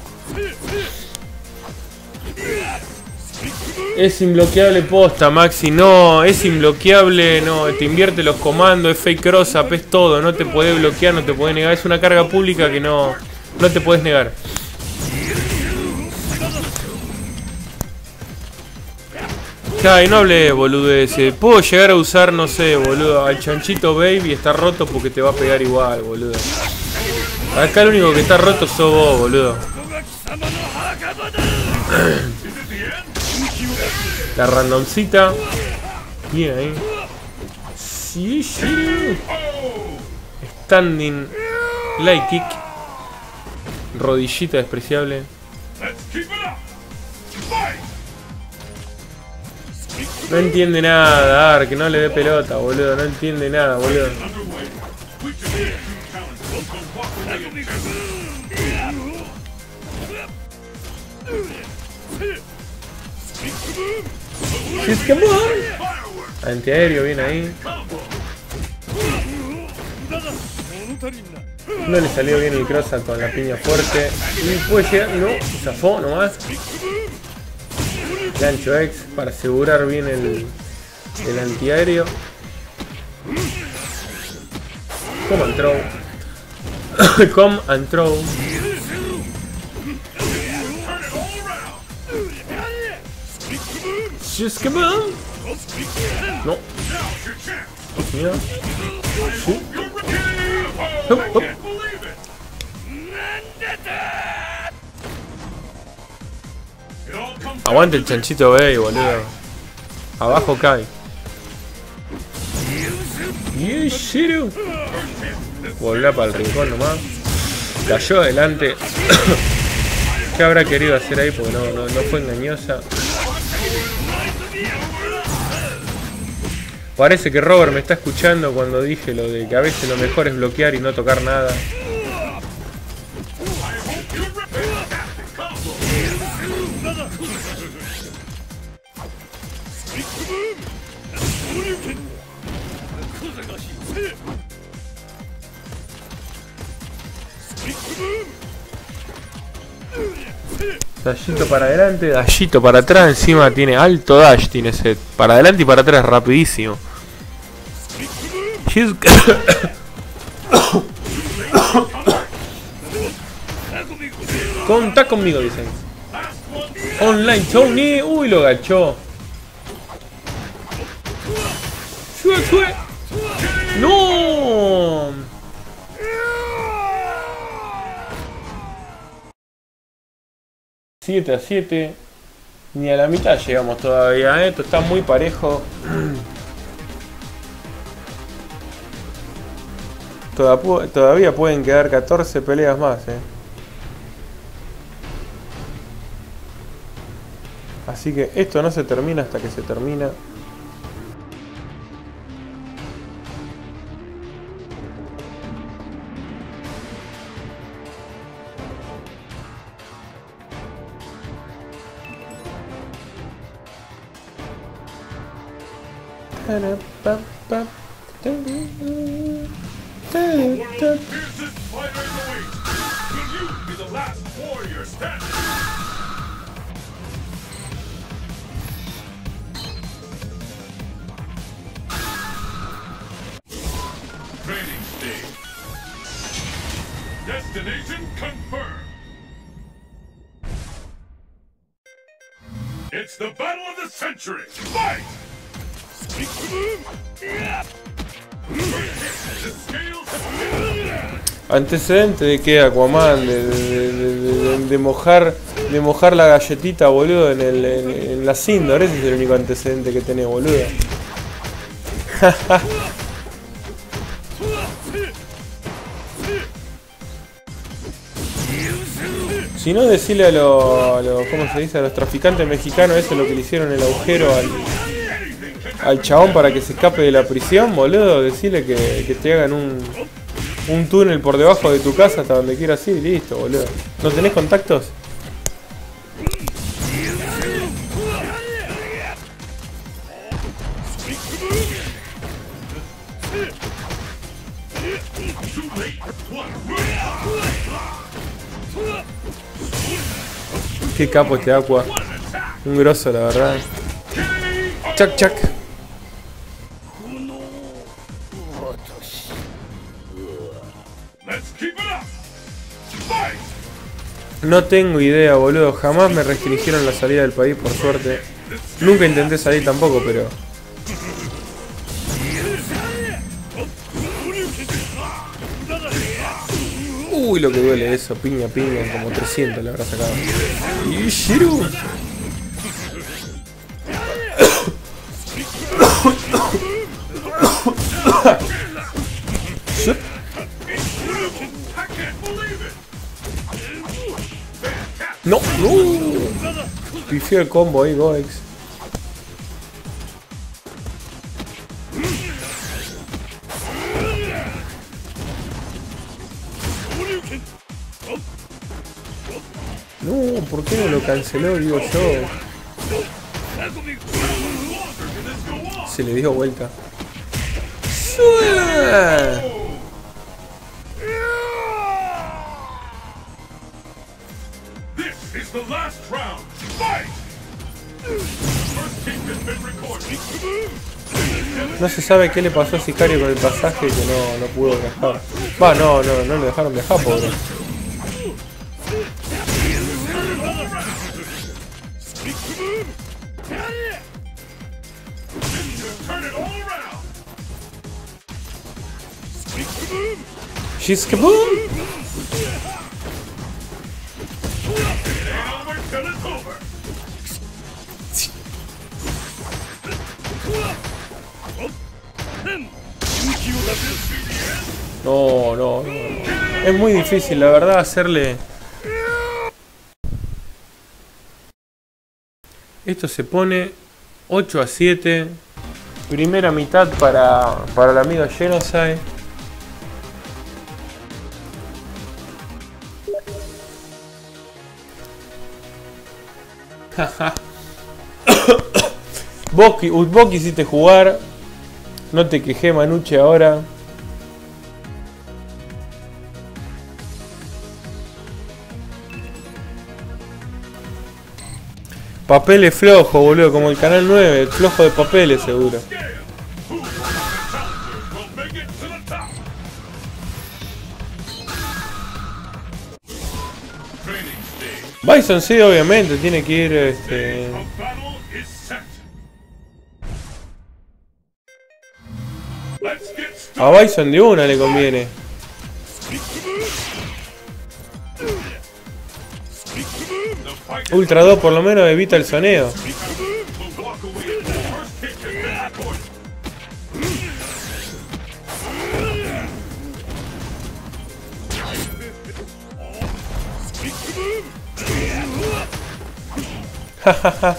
Es imbloqueable posta, Maxi. No, es imbloqueable. No, te invierte los comandos, es fake cross up, es todo. No te podés bloquear, no te podés negar. Es una carga pública que no, no te podés negar. Ay, no hablé, boludez. Puedo llegar a usar, no sé, boludo, al chanchito baby. Está roto porque te va a pegar igual, boludo. Acá el único que está roto sos vos, boludo. La randomcita. Bien ahí. Sí, sí. Standing light kick. Rodillita despreciable. No entiende nada, Ark, no le dé pelota, boludo. No entiende nada, boludo. Antiaéreo, bien ahí. No le salió bien el cross con la piña fuerte. Y puede llegar, no, zafó nomás. Gancho X para asegurar bien el, el antiaéreo. Come and throw. Come and throw. Just come on. No. Mira. Sí. Hop, hop. Aguante el chanchito B, boludo. Abajo cae. Volvió para el rincón nomás. Cayó adelante. ¿Qué habrá querido hacer ahí? Porque no, no, no fue engañosa. Parece que Robert me está escuchando cuando dije lo de que a veces lo mejor es bloquear y no tocar nada. Dashito para adelante, dashito para atrás, encima tiene alto dash, tiene ese para adelante y para atrás rapidísimo. Contá conmigo, dicen. Online Tony, uy, lo gachó. ¡No! siete a siete. Ni a la mitad llegamos todavía, ¿eh? Esto está muy parejo. Todavía pueden quedar catorce peleas más, ¿eh? Así que esto no se termina hasta que se termina. Training stage. Destination confirmed. It's the battle of the century. Fight! The scales Antecedente de que Aquaman, de, de, de, de, de mojar de mojar la galletita, boludo, en, el, en, en la Sindor. Ese es el único antecedente que tenés, boludo. Si no, decirle a los, a los, ¿cómo se dice? A los traficantes mexicanos, eso es lo que le hicieron el agujero al, al chabón para que se escape de la prisión, boludo. Decirle que, que te hagan un, un túnel por debajo de tu casa hasta donde quieras ir y listo, boludo. ¿No tenés contactos? Qué capo este Aqua. Un grosso, la verdad. Chac, chac. No tengo idea, boludo. Jamás me restringieron la salida del país, por suerte. Nunca intenté salir tampoco, pero... Uy, lo que duele eso. Piña, piña. Como trescientos le habrá sacado. Y Shiru. No, no. Pifió el combo ahí, Goex. No, ¿por qué no lo canceló? Digo yo. Se le dio vuelta. No se sabe qué le pasó a Sicario con el pasaje que no, no pudo viajar. Va, no, no, no le dejaron viajar, pobre. Shiskaboom. No, no, no. Es muy difícil, la verdad, hacerle... Esto se pone ocho a siete. Primera mitad para, para el amigo Genocide. vos, vos quisiste jugar. No te quejé, Manuche, ahora. Papeles flojo, boludo, como el canal nueve, flojo de papeles seguro. Bison sí, obviamente, tiene que ir este... A Bison de una le conviene. Ultra dos por lo menos evita el soneo. Jajaja.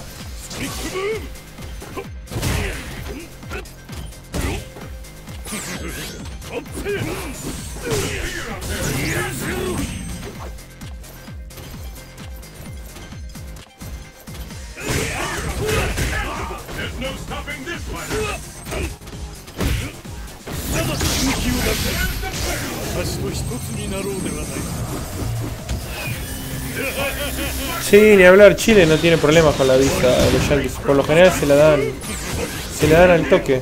There's no stopping this one. Sí, ni hablar, Chile no tiene problemas con la visa de los yankees. Por lo general se la dan. Se la dan al toque.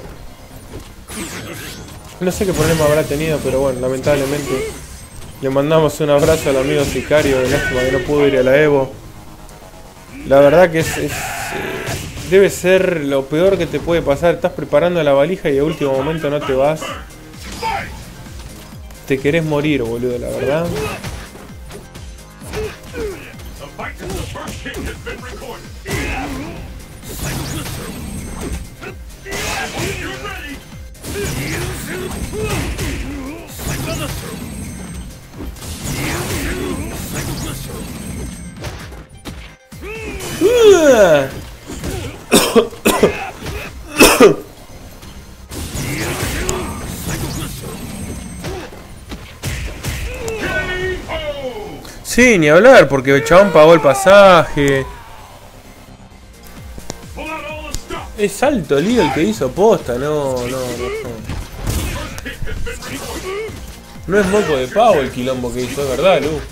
No sé qué problema habrá tenido, pero bueno, lamentablemente. Le mandamos un abrazo al amigo Sicario, lástima que no pudo ir a la Evo. La verdad que es, es eh, debe ser lo peor que te puede pasar. Estás preparando la valija y de último momento no te vas. Te querés morir, boludo, la verdad. Sí, ni hablar, porque el chabón pagó el pasaje. Es alto lío el que hizo posta, no, no, no. No es moco de pavo el quilombo que hizo, es verdad, Lu.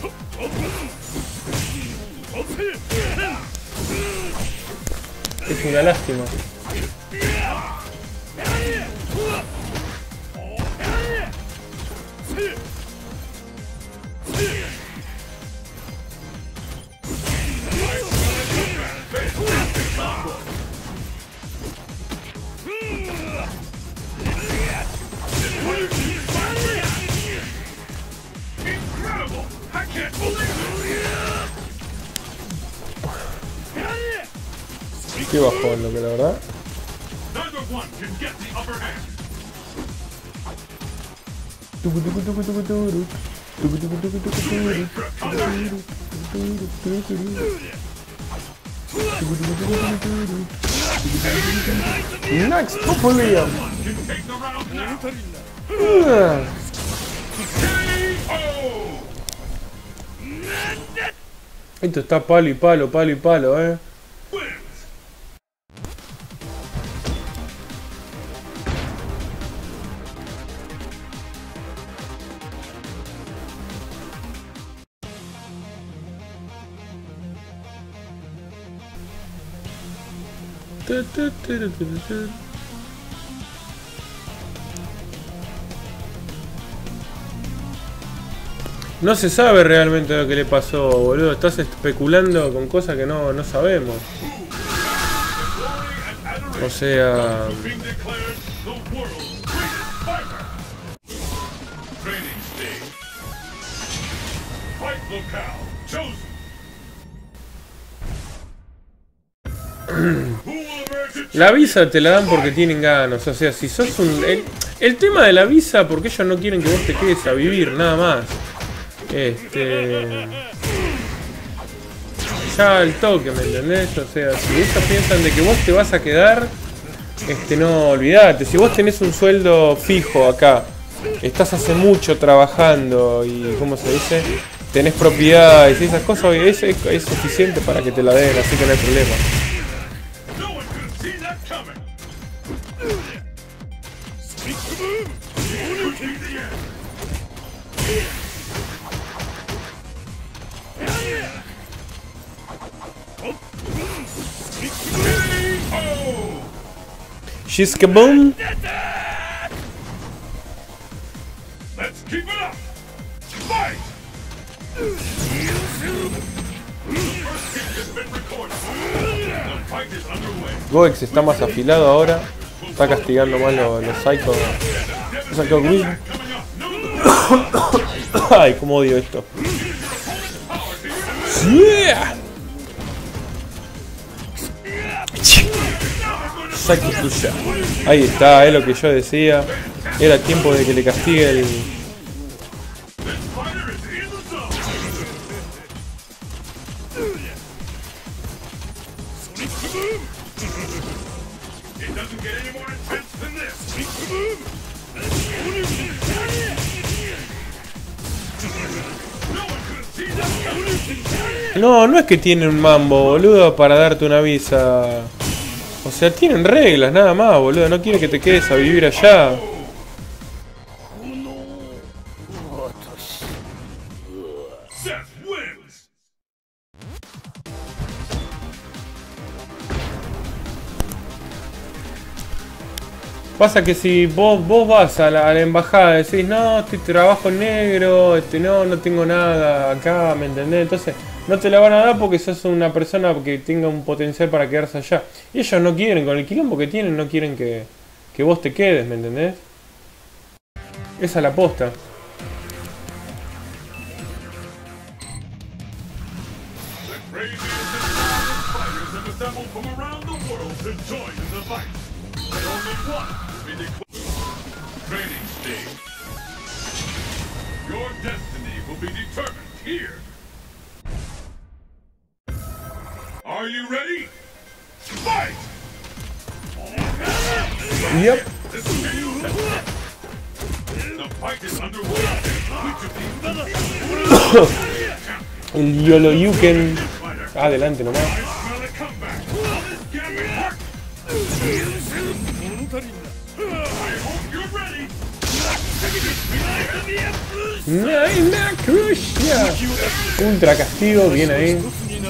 Es una lástima. Qué bajón, lo que la verdad. Next Popolium. Esto está palo y palo, palo y palo, eh. No se sabe realmente lo que le pasó, boludo. Estás especulando con cosas que no, no sabemos. O sea... La visa te la dan porque tienen ganas. O sea, si sos un... El, el tema de la visa, porque ellos no quieren que vos te quedes a vivir, nada más. Este... Ya al toque, ¿me entendés? O sea, si ellos piensan de que vos te vas a quedar, este, no, olvidate. Si vos tenés un sueldo fijo acá, estás hace mucho trabajando y, ¿cómo se dice? Tenés propiedades y esas cosas, es, es, es suficiente para que te la den, así que no hay problema. She's kaboom. Let's keep it up. Fight. Goex está más afilado ahora. Está castigando más los, los Psycho. Los Psycho Green. Ay, cómo odio esto. Sakusuya. Ahí está, es lo que yo decía. Era tiempo de que le castigue el... No, no es que tienen un mambo, boludo, para darte una visa. O sea, tienen reglas, nada más, boludo. No quiere que te quedes a vivir allá. Pasa que si vos, vos vas a la, a la embajada y decís, no, estoy trabajo negro, este, no, no tengo nada acá, ¿me entendés? Entonces no te la van a dar porque sos una persona que tenga un potencial para quedarse allá. Y ellos no quieren, con el quilombo que tienen, no quieren que, que vos te quedes, ¿me entendés? Esa es la posta. Training stage. Your destiny will be determined here. Are you ready? Fight! Yep. The fight is underway. El Yolo Yuken. Adelante nomás. Naina Crucia. Ultra castigo, bien ahí.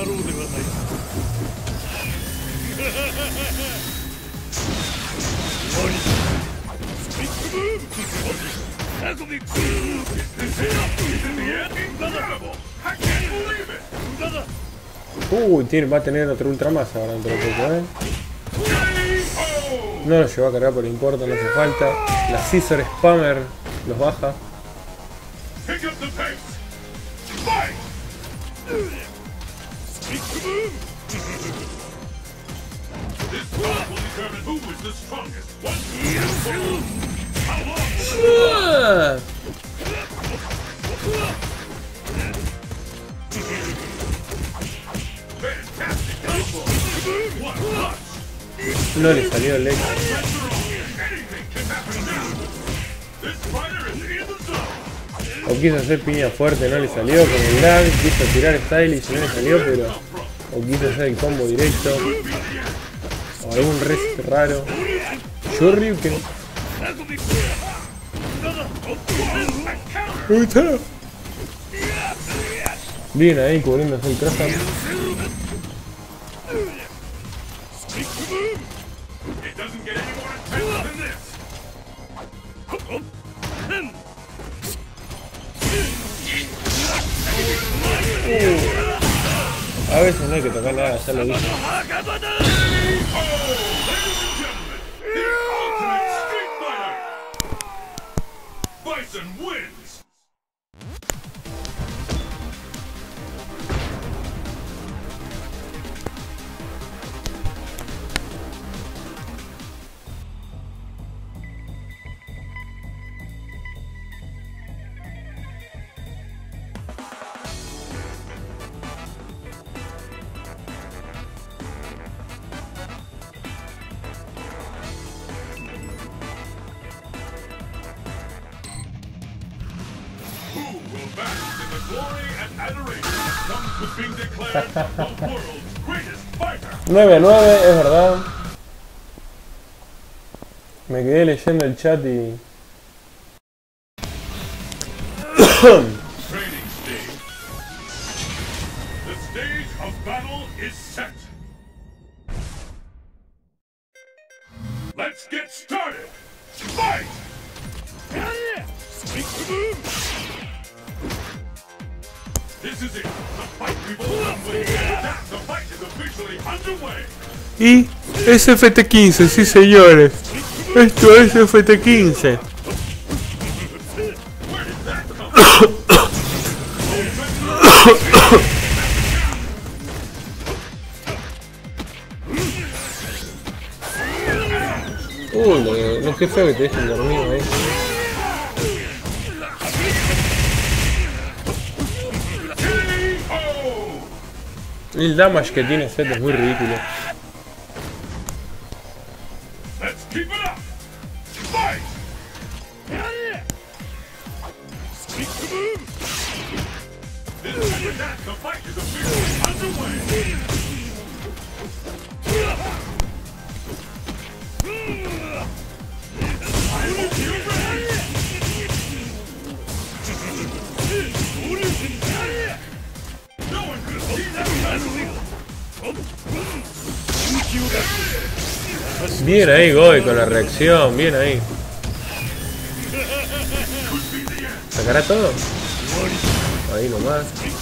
Uy, tiene, va a tener otro ultra más ahora dentro de poco, ¿eh? No lo llevó a cargar, pero importa, no hace falta. La Scissor Spammer los baja. No le salió el ex. O quiso hacer piña fuerte, no le salió con el lag. Quiso tirar stylish, no le salió, pero... O quiso hacer el combo directo. O algún reset raro. Shoryuken. Ahí está. Bien ahí cubriéndose el Krasan. Uh, a veces no hay que tocar nada, hacerlo bien. Bison wins! nueve a nueve, es verdad. Me quedé leyendo el chat y... Let's get started! Fight! This is it. The fight we've all been waiting. The fight is officially underway. Y es F T quince, sí señores. Esto es F T quince. Uy, lo, lo que feo que te dejen dormido ahí. El damage que tiene Zed es muy ridículo. Let's keep it up. Fight. This is that. The fight is officially underway. I hope you're ready. No one could have seen that coming. Bien ahí, Goy, con la reacción, bien ahí. ¿Sacará todo? Ahí nomás.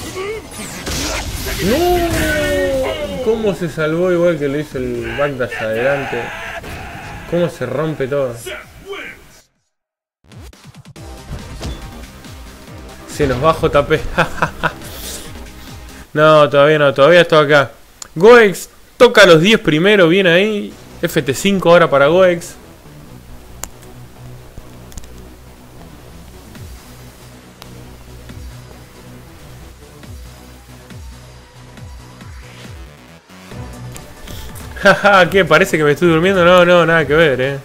¡No! ¿Cómo se salvó igual que lo hizo el backdash adelante? ¿Cómo se rompe todo? Se nos va J P. No, todavía no, todavía estoy acá. Goex toca los diez primero, bien ahí. F T cinco ahora para Goex. Jaja, ¿qué? ¿Parece que me estoy durmiendo? No, no, nada que ver, eh.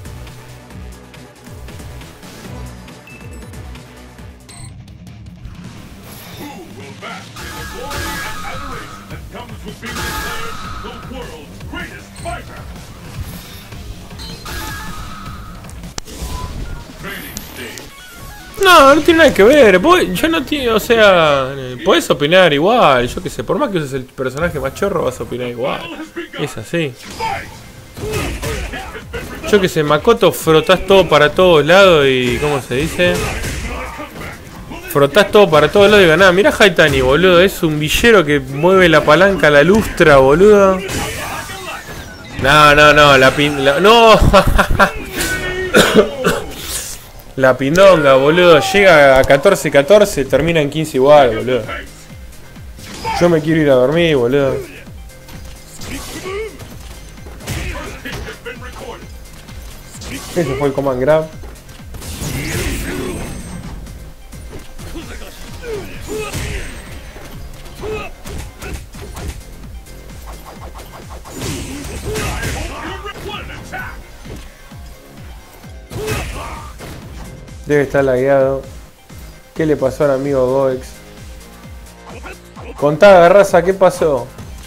No, no tiene nada que ver. Yo no tiene, o sea, podés opinar igual. Yo qué sé, por más que uses el personaje más chorro, vas a opinar igual. Es así. Yo qué sé, Makoto frotás todo para todos lados y. ¿Cómo se dice? Frotás todo para todos lados y ganás. Mirá Haitani, boludo. Es un villero que mueve la palanca a la lustra, boludo. No, no, no. La pin. La, no. La pindonga, boludo, llega a catorce catorce, termina en quince igual, boludo. Yo me quiero ir a dormir, boludo. Ese fue el command grab. Debe estar lagueado. ¿Qué le pasó al amigo Goex? Contá, raza, ¿qué pasó?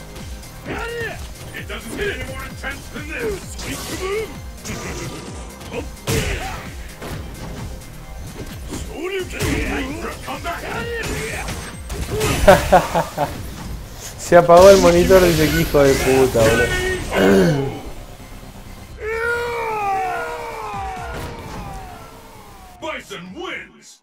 Se apagó el monitor de ese hijo de puta, boludo. Bison wins!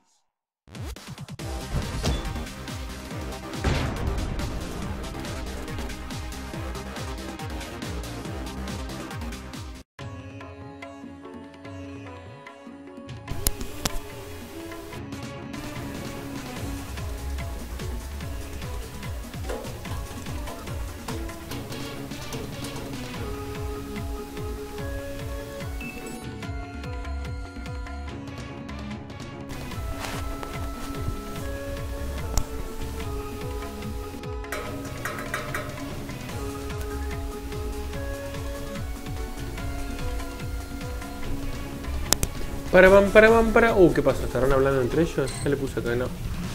Para pam, para pam, para. Uh, ¿qué pasa? ¿Estarán hablando entre ellos? ¿Qué le puse acá? No.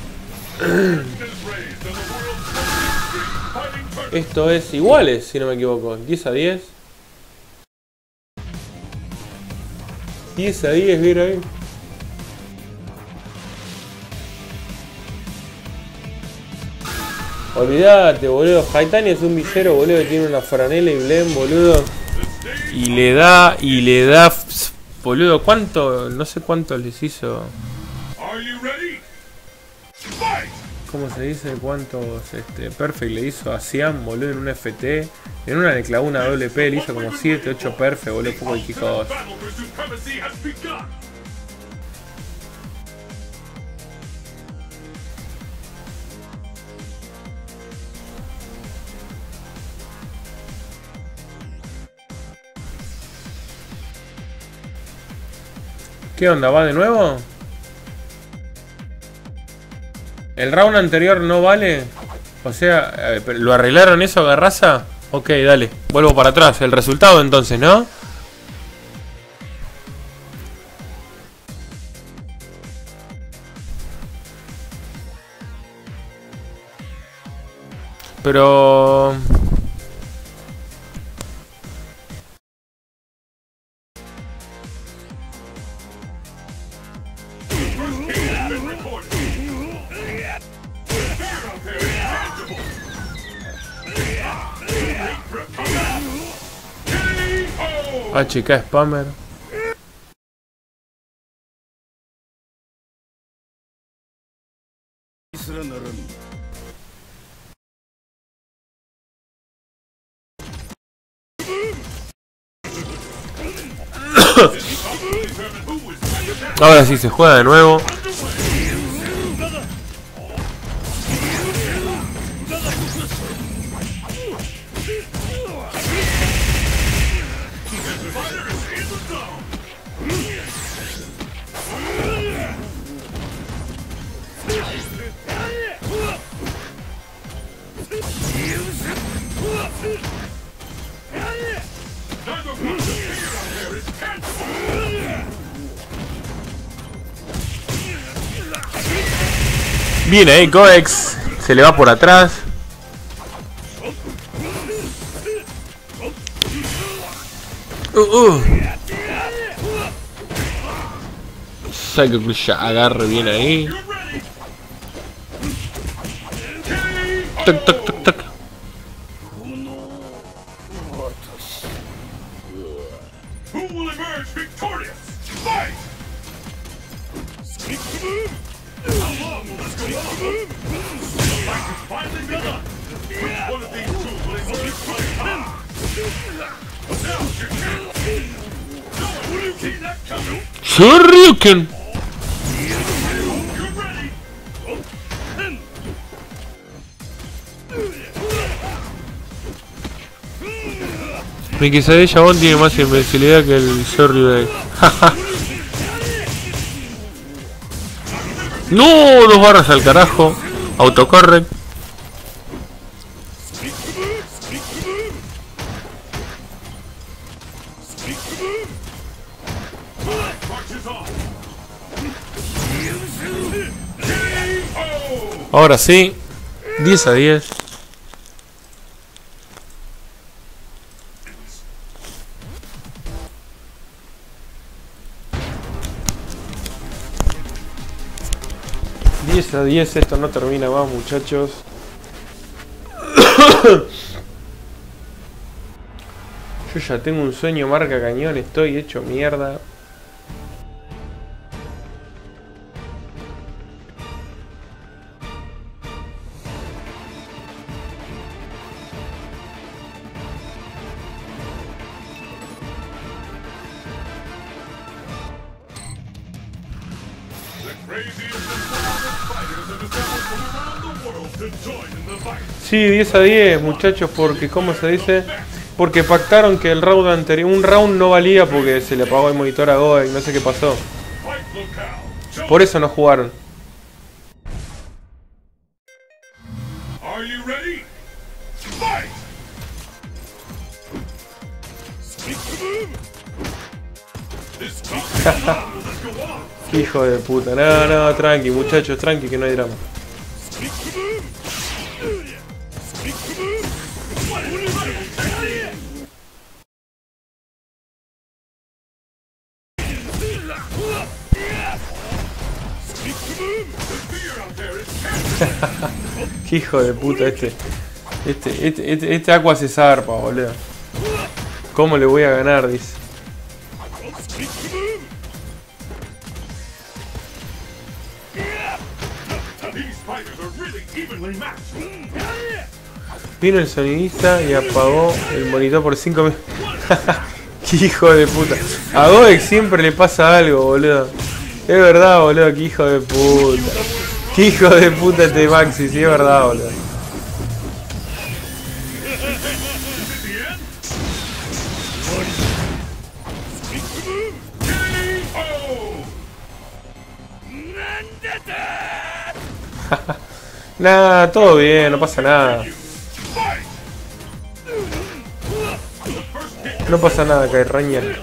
Esto es iguales, si no me equivoco. diez a diez. diez a diez, mira ahí. Olvídate, boludo. Haitani es un villero, boludo, que tiene una franela y blem, boludo. Y le da, y le da... Boludo, ¿cuánto? No sé cuánto les hizo. ¿Cómo se dice? ¿Cuántos este, Perfect le hizo a Siam, boludo, en un F T? En una le clavó una W P, le hizo como siete, ocho Perfect, boludo, poco de hijos. ¿Qué onda? ¿Va de nuevo? ¿El round anterior no vale? O sea, eh, ¿lo arreglaron eso, Garraza? Ok, dale. Vuelvo para atrás. El resultado entonces, ¿no? Pero... H K Spammer. Ahora sí se juega de nuevo. Viene ahí Goex, se le va por atrás. Uh, uh. Psycho Crush agarre bien ahí. Tac, tac, tac, tac. Who will emerge victorious? Fight! How long will this go on? The fight has finally begun. Which one of these two will emerge victorious? Now you can. No one will see that coming. Shoryuken. You're ready. Mi quesadilla Jabón tiene más invencibilidad que el Shoryuken. No, dos barras al carajo. Autocorrect. Ahora sí, diez a diez. diez a diez, esto no termina más, muchachos. Yo ya tengo un sueño marca cañón, estoy hecho mierda. Sí, diez a diez, muchachos, porque, ¿cómo se dice? Porque pactaron que el round anterior, un round no valía porque se le apagó el monitor a Goex, no sé qué pasó. Por eso no jugaron. Qué hijo de puta. No, no, tranqui, muchachos, tranqui, que no hay drama. Qué hijo de puta este. Este, este, este, este Aqua se zarpa, boludo. ¿Cómo le voy a ganar? Dice. Vino el sonidista y apagó el monitor por cinco minutos. Qué hijo de puta. A Goex siempre le pasa algo, boludo. Es verdad, boludo, qué hijo de puta. Qué hijo de puta este Maxi, sí es verdad, boludo. Nada, todo bien, no pasa nada. No pasa nada, Kai Ranger.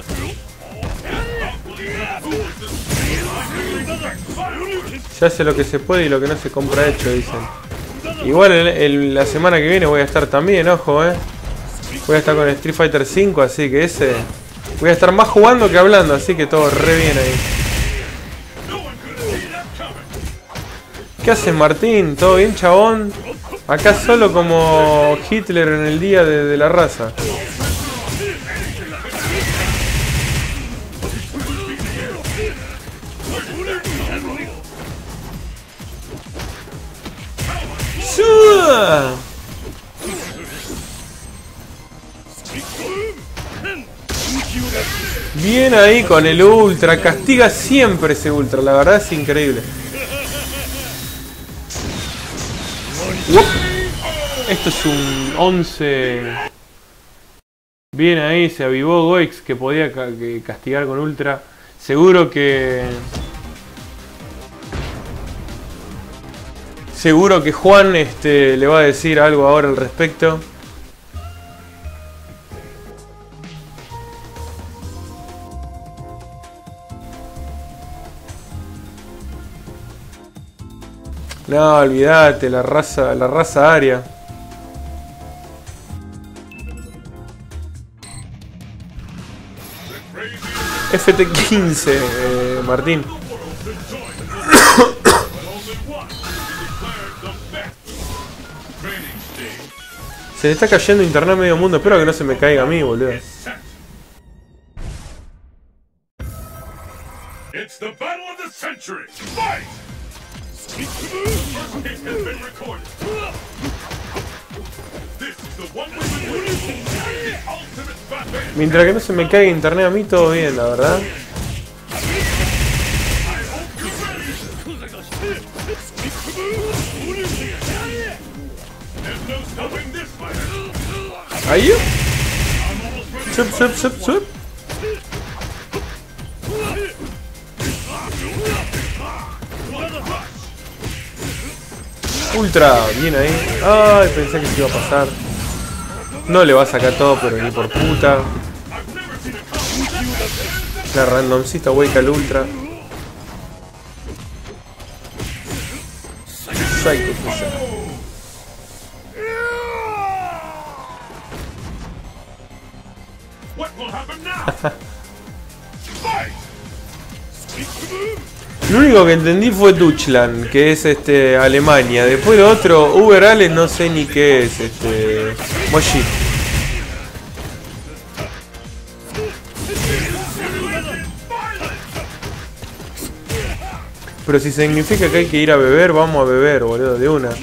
Se hace lo que se puede y lo que no se compra hecho, dicen. Igual el, el, la semana que viene voy a estar también, ojo, eh. Voy a estar con Street Fighter cinco, así que ese... Voy a estar más jugando que hablando, así que todo re bien ahí. ¿Qué haces, Martín? ¿Todo bien, chabón? Acá solo como Hitler en el día de, de la raza. Bien ahí con el ultra, castiga siempre ese ultra, la verdad es increíble. ¡Uop! Esto es un once. Bien ahí, se avivó Goix que podía ca que castigar con ultra. Seguro que... Seguro que Juan este, le va a decir algo ahora al respecto. No, olvídate, la raza, la raza aria. F T quince, eh, Martín. Se le está cayendo internet a medio mundo. Espero que no se me caiga a mí, boludo. It's the battle of the century. Fight! First hit has been recorded. This is the one we will win. The ultimate battle. Mientras que no se me caiga internet a mí, todo bien, la verdad. Ahí. Sup, sup, sup, sup. Ultra, bien ahí. Ay, pensé que se iba a pasar. No le va a sacar todo, pero ni por puta. La randomcita wake al ultra. Psycho Fusion. Lo único que entendí fue Deutschland, que es este Alemania. Después lo otro, Uberales, no sé ni qué es, este Moshi. Pero si significa que hay que ir a beber, vamos a beber, boludo, de una.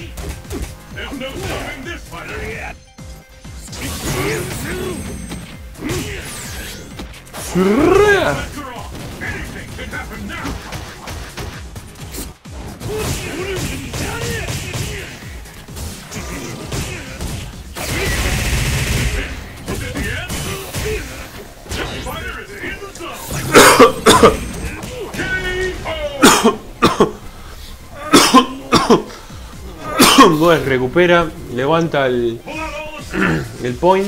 Goes recupera, levanta el, el point.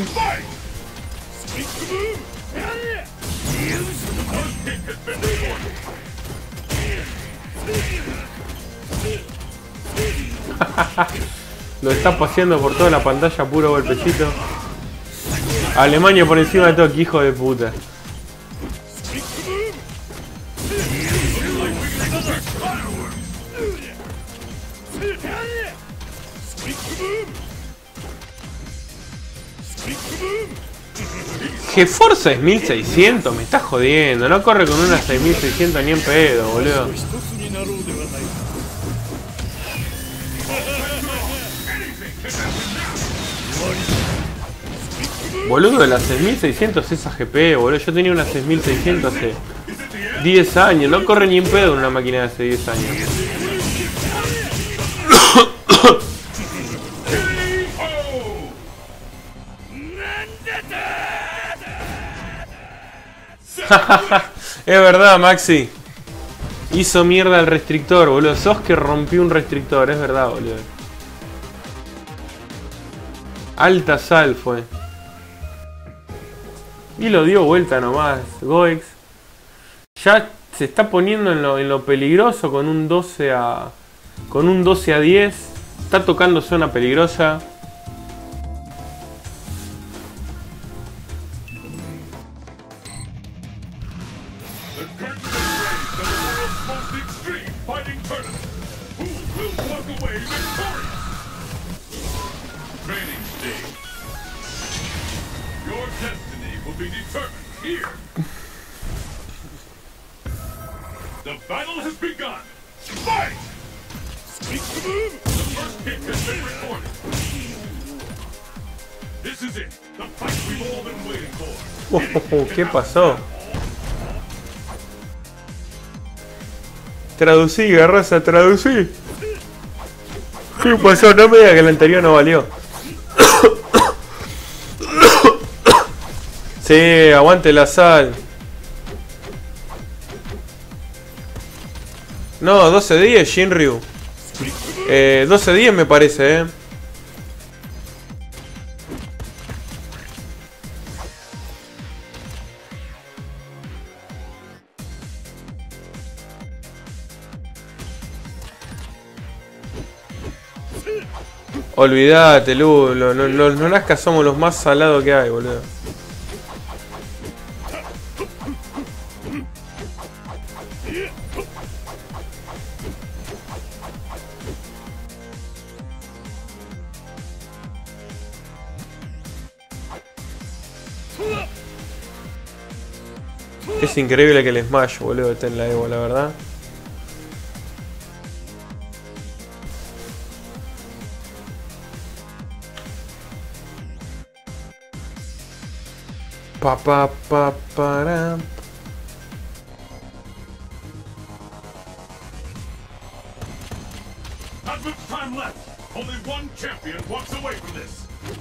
Lo está paseando por toda la pantalla, puro golpecito. Alemania por encima de todo, que hijo de puta. GeForce es mil seiscientos, me estás jodiendo. No corre con una seis mil seiscientos ni en pedo, boludo. Boludo, la seis mil seiscientos es A G P, boludo. Yo tenía una seis mil seiscientos hace diez años. No corre ni en pedo en una máquina de hace diez años. Es verdad, Maxi. Hizo mierda el restrictor, boludo. Sos que rompió un restrictor, es verdad, boludo. Alta sal fue. Y lo dio vuelta nomás, Goex. Ya se está poniendo en lo, en lo peligroso con un doce a... Con un doce a diez. Está tocando zona peligrosa. The battle has begun! Fight! Speak the move! The first kick has been recorded. This is it. The fight we've all been waiting for. Oh, ¿qué pasó? Traducí, Garraza, traducí. ¿Qué pasó? No me digas que el anterior no valió. Sí, aguante la sal. No, doce diez, Shinryu. Eh, doce diez me parece, eh. Olvídate, Lu. Los no, no, no Nazca somos los más salados que hay, boludo. Es increíble que el Smash, boludo, esté en la Evo, la verdad. Pa pa pa para. Not much time left. Only one champion walks away from this.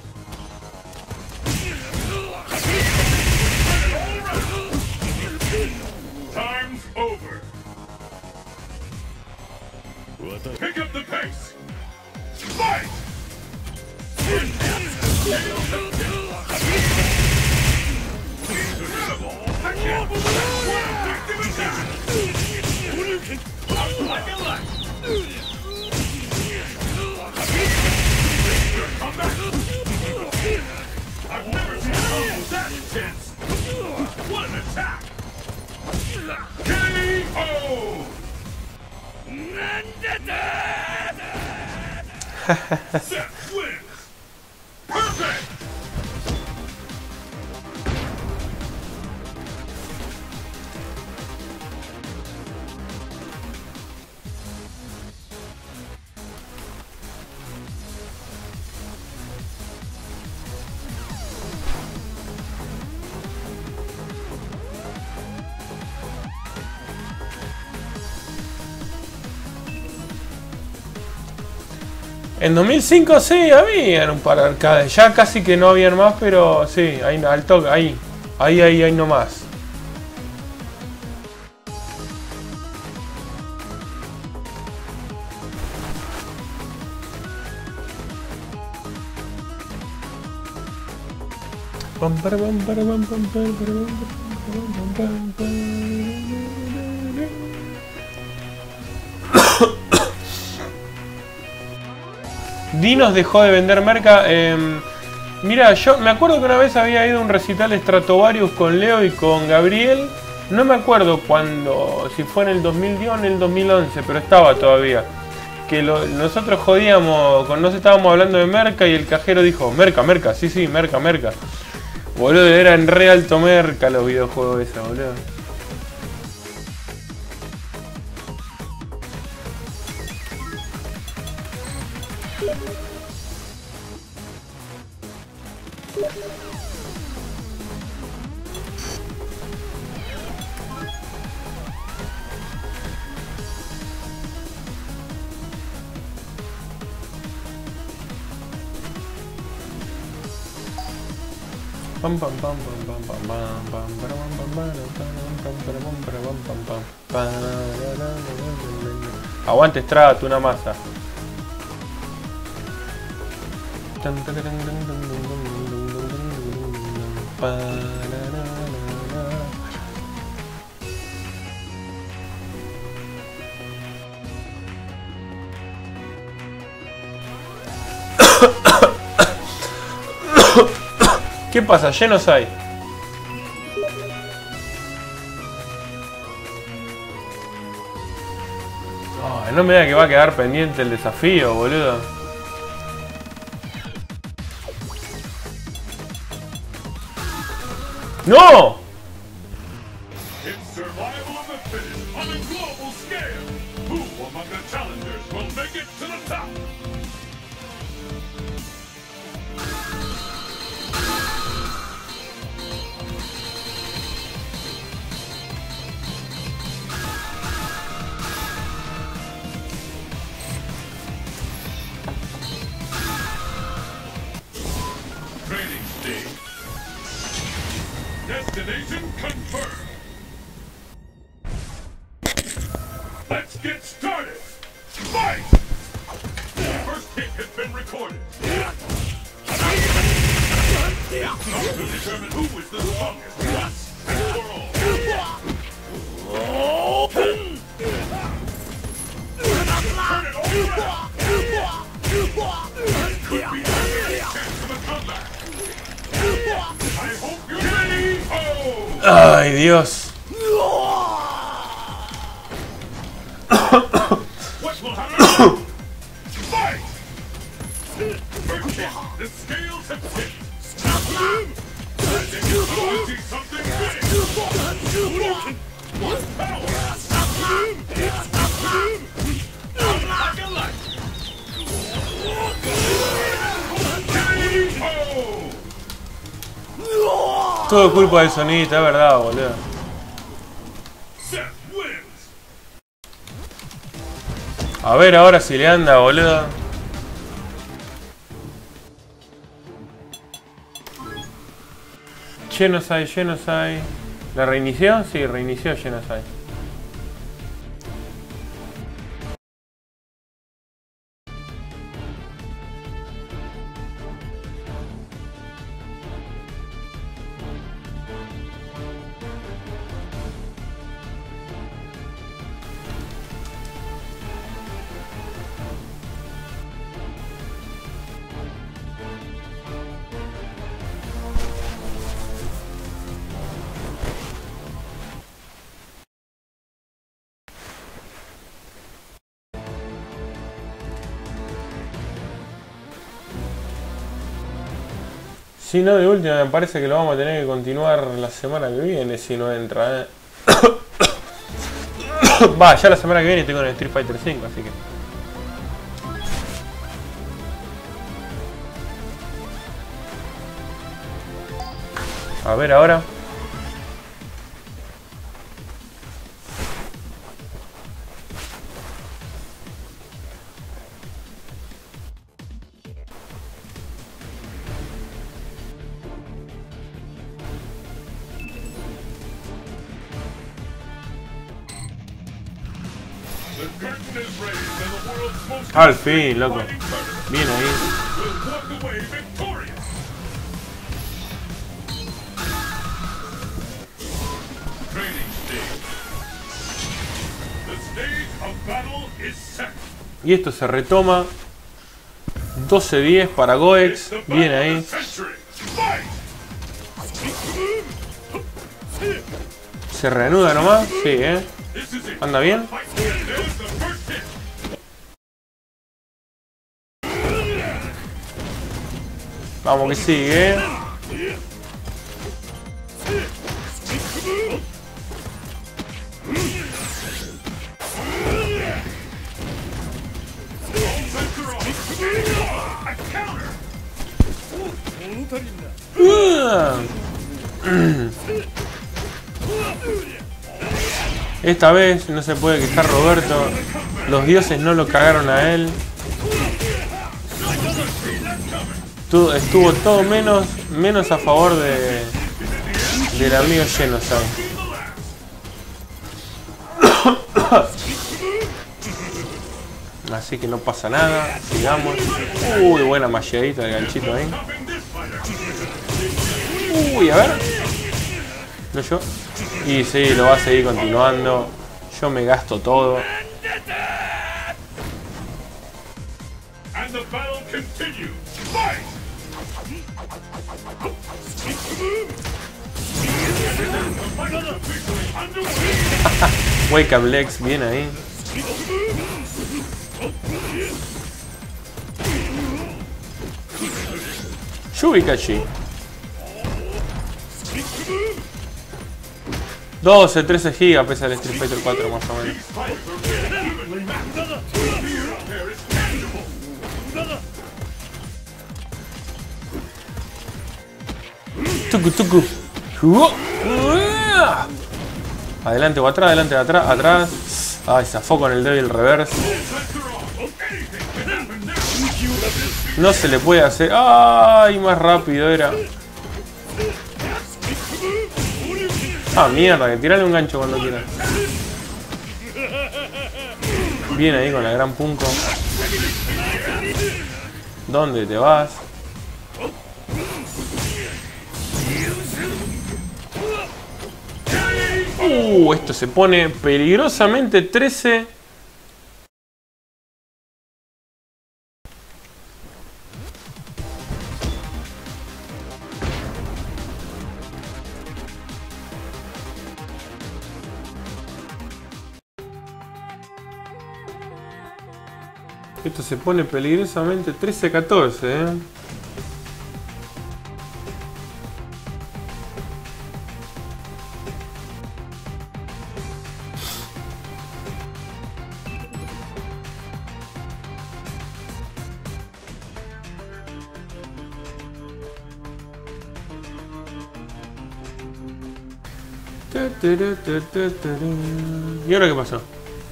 Time's over. Pick up the pace. Fight! I've never seen a combo that intense. What an attack! K O! Seth wins! Perfect! En dos mil cinco sí, habían un par de arcades. Ya casi que no habían más, pero sí, ahí, al toque, ahí. Ahí, ahí, ahí nomás. Pam, para, pam, para, pam, pam, para, para, pam, pam, pam, pam, pam. Dinos dejó de vender merca. Eh, mira, yo me acuerdo que una vez había ido a un recital Stratovarius con Leo y con Gabriel. No me acuerdo cuándo, si fue en el dos mil diez o en el dos mil once, pero estaba todavía. Que lo, nosotros jodíamos, con, nos estábamos hablando de merca y el cajero dijo, merca, merca, sí, sí, merca, merca. Boludo, era en re alto merca los videojuegos esos, boludo. Pam pam pam pam pam pam pam pam pam pam pam. Aguante Estrada, tú una masa. ¿Qué pasa? Llenos hay. Oh, no me da que va a quedar pendiente el desafío, boludo. ¡No! It's survival of the fittest on a global scale. Who among the challengers will make it to the top? Training stage. Destination confirmed. Let's get started. Fight! The first hit has been recorded. It's not to determine who is the strongest. Once and for all. Turn it all around. This could be the last chance of a comeback. I hope you're ready. Oh! Ay, Dios. What will happen? Fight! First hit, the scales have tipped. I think you're going to see something big. What power? Like a light. K O! Todo culpa del sonidista, es verdad, boludo. Seth wins. A ver ahora si le anda, boludo. Genocide, Genocide. ¿La reinició? Sí, reinició Genocide. Si no, de última me parece que lo vamos a tener que continuar la semana que viene si no entra, eh. Va, ya la semana que viene estoy con el Street Fighter cinco, así que... A ver ahora. The curtain is raised and the world's most Al fin, loco. fighting tournament Bien ahí. will walk away victorious. Training stage. The stage of battle is set. Y esto se retoma. doce diez para Goex. It's the Bien battle ahí. of the century. Fight! Se reanuda nomás. Sí, eh. This is it. Anda bien. Fight. There's the first hit. Vamos que sigue, eh. Center off. A counter. Esta vez no se puede quejar Roberto. Los dioses no lo cagaron a él. Estuvo, estuvo todo menos, menos a favor de del amigo Genocide. Así que no pasa nada, sigamos. Uy, buena malleadita de ganchito ahí. Uy, a ver. No yo. Y sí, lo va a seguir continuando. Yo me gasto todo. Wake up legs, bien ahí. Yubikashi. doce, trece gigas pesa el Street Fighter cuatro más o menos. Tucu, tucu. Adelante o atrás, adelante o atrás, atrás. Ay, zafó con el Devil Reverse. No se le puede hacer. Ay, más rápido era. Ah, mierda, que tirale un gancho cuando quieras. Bien ahí con la gran punco. ¿Dónde te vas? Uh, esto se pone peligrosamente trece. Esto se pone peligrosamente trece a catorce, ¿eh? ¿Y ahora qué pasó?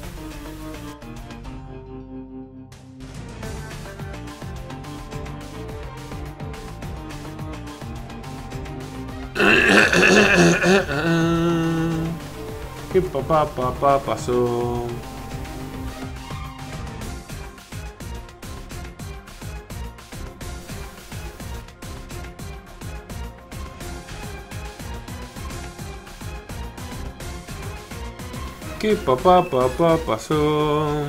¿Qué papá papá pasó? ¿Qué papá papá pasó?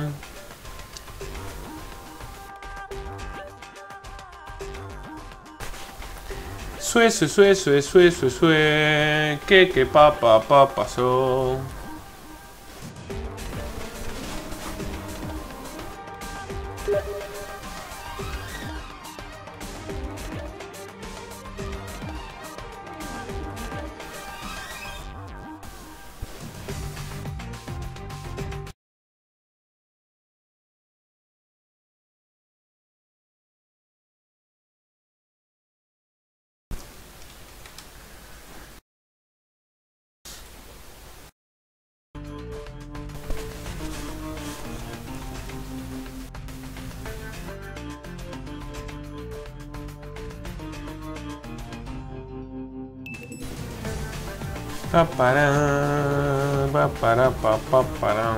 Sue, sue, sue, sue, sue, sue, sue. ¿Qué, qué papá papá pasó? Pa para pa para pa pa para.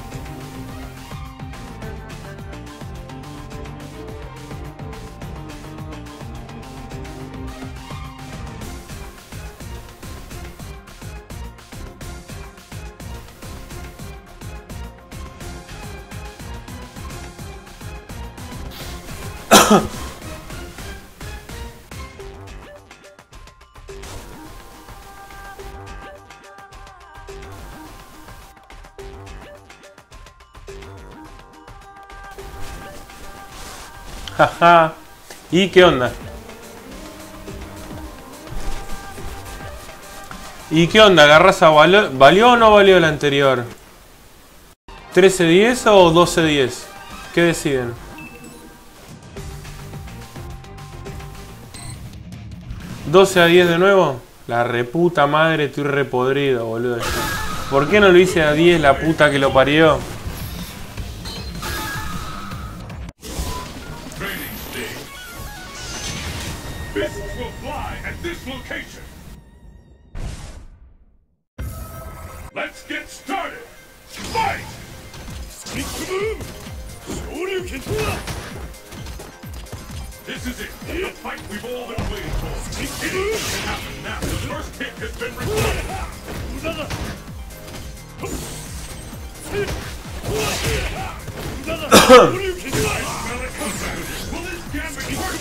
Jaja. ¿Y qué onda? ¿Y qué onda? ¿Garraza valió, valió o no valió la anterior? ¿trece diez o doce diez? ¿Qué deciden? ¿doce a diez de nuevo? La reputa madre, estoy repodrido, boludo. ¿Por qué no lo hice a diez, la puta que lo parió? Dislocation. Let's get started. Fight! This is it. The fight we've all been waiting for. Anything can happen now. The first hit has been recorded. Will this gambit work?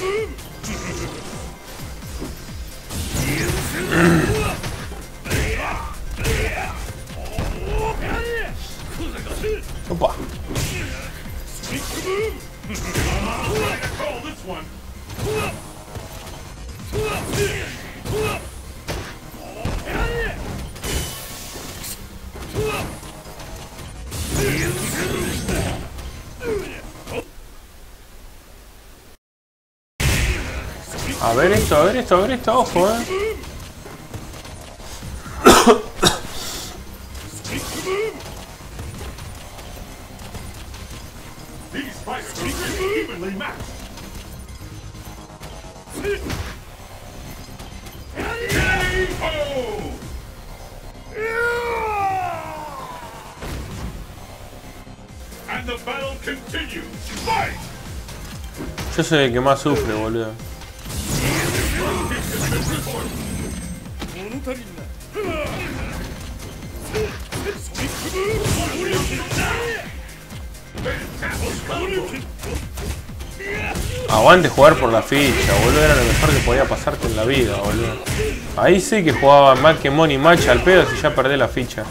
Opa. Call this one. A ver esto, a ver esto, a ver esto, ojo, eh. These fighters are really evenly matched. K O! And the battle continues. Fight! Yo soy el que más sufre, boludo. Aguante jugar por la ficha, boludo. Era lo mejor que podía pasarte en la vida, boludo. Ahí sí que jugaba más que Money Match al pedo si ya perdí la ficha.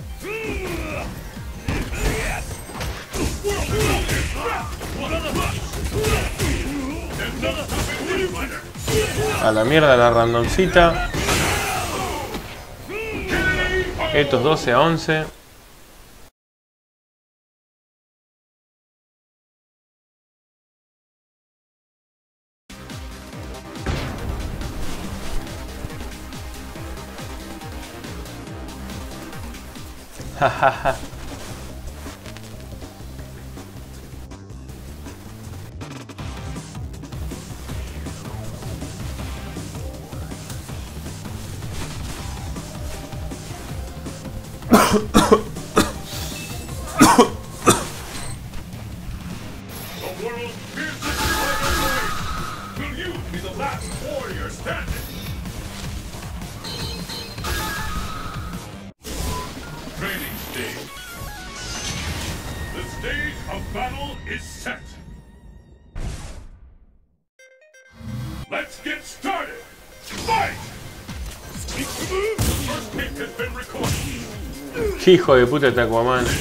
A la mierda la randomcita. Estos doce a once. Jajaja. Let's get started! Fight! First hit has been recorded. Qué hijo de puta este Aquaman. The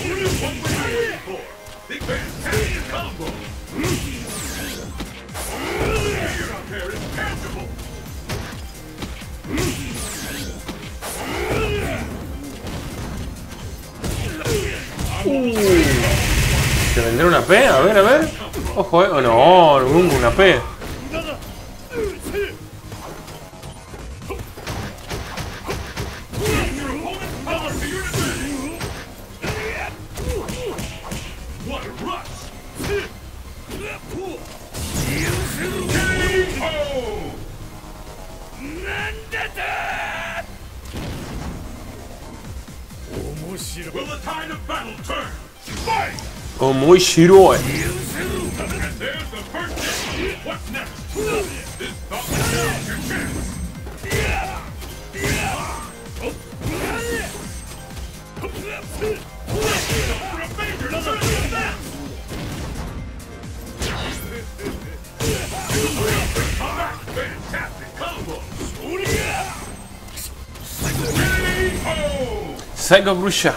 fantastic combo. Fear out there is tangible. ¿Se vendrá una P? A ver, a ver. Ojo, eh. Oh, no, nunca una P. Will the tide of battle turn? Fight! Oh, muy shiroi. And there's the first hit. What's next? This bout is your chance. For a major turn of that. Fantastic combo. K O! Psycho Grusha.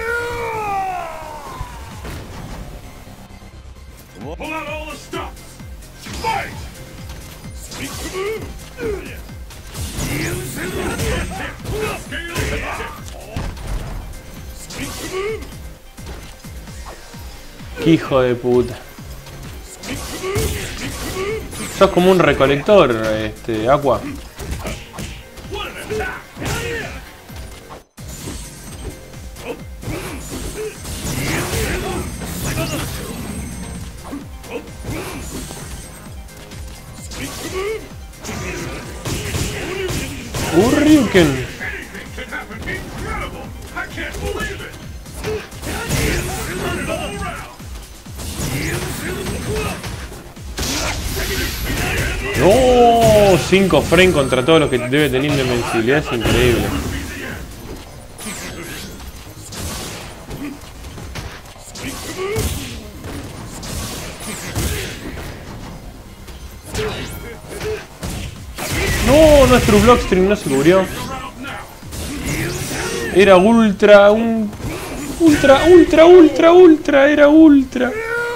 Pull out all the stops. Fight! Qué hijo de puta. Sos como un recolector, este, Aqua. What an attack! Urryuken. Anything can happen. Incredible! I can't believe it! Turn it all around! No, cinco frames contra todos los que debe tener de invencibilidad, es increíble. No, nuestro Blockstream no se cubrió. Era ultra, un... Ultra, ultra, ultra, ultra, era ultra.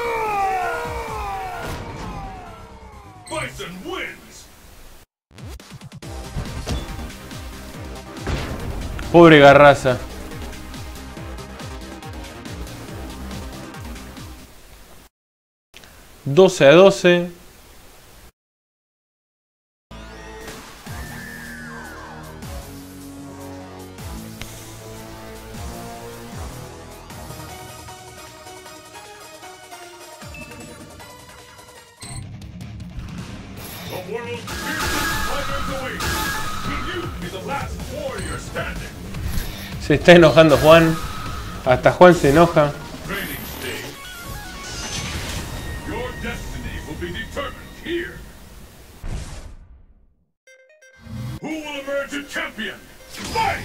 Bison wins! Pobre Garraza. doce a doce. The world's fiercest fighters await. Will you be the last warrior standing? Se está enojando Juan. Hasta Juan se enoja. Training stage. Your destiny will be determined here. Who will emerge a champion? Fight!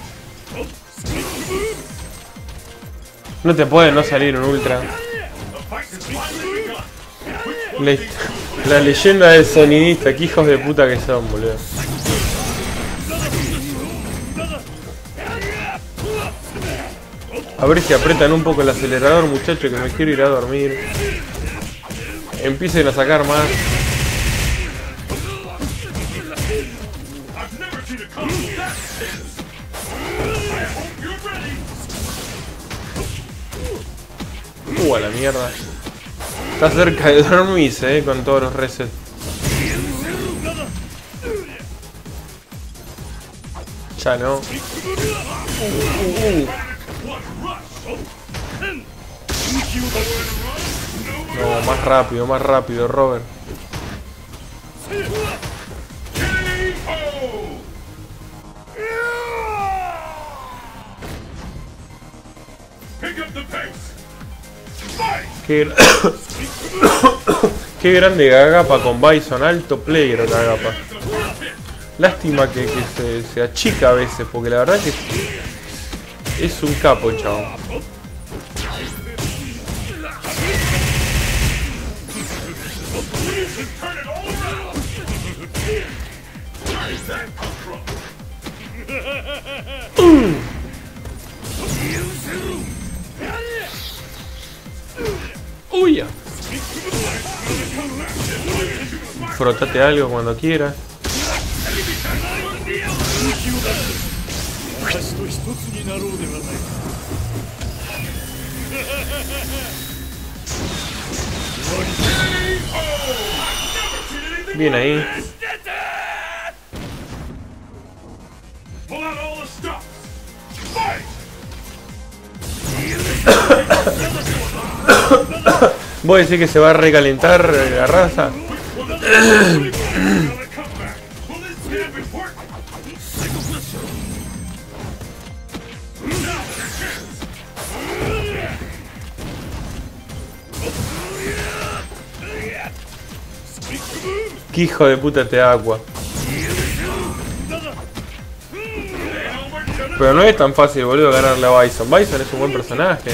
No te puede no salir un ultra. The fight has finally begun. Which one Le- of these two will la leyenda del sonidista, que hijos de puta que son, boludo. A ver si apretan un poco el acelerador, muchachos, que me quiero ir a dormir. Empiecen a sacar más. I've never seen a combo that intense. I hope you're ready. Uh, a la mierda. Está cerca de dormirse, eh, con todos los resets. Ya no. Uh, uh, uh. No, más rápido, más rápido, Robert. Pick up the pace. Fight! Qué, Qué grande Gagapa con Bison, alto player Gagapa. Lástima que, que se, se achica a veces, porque la verdad que es, es un capo, chavo. Turn it all around. Where did that come from? Uy, ya. Frotate algo cuando quieras. Bien ahí. Pull out all the stops. Fight! ¿Vos decís que se va a recalentar la raza? Will the comeback? Will this be important? Now your chance. ¿Qué hijo de puta te da agua? Pero no es tan fácil, boludo, ganarle a Bison. Bison es un buen personaje.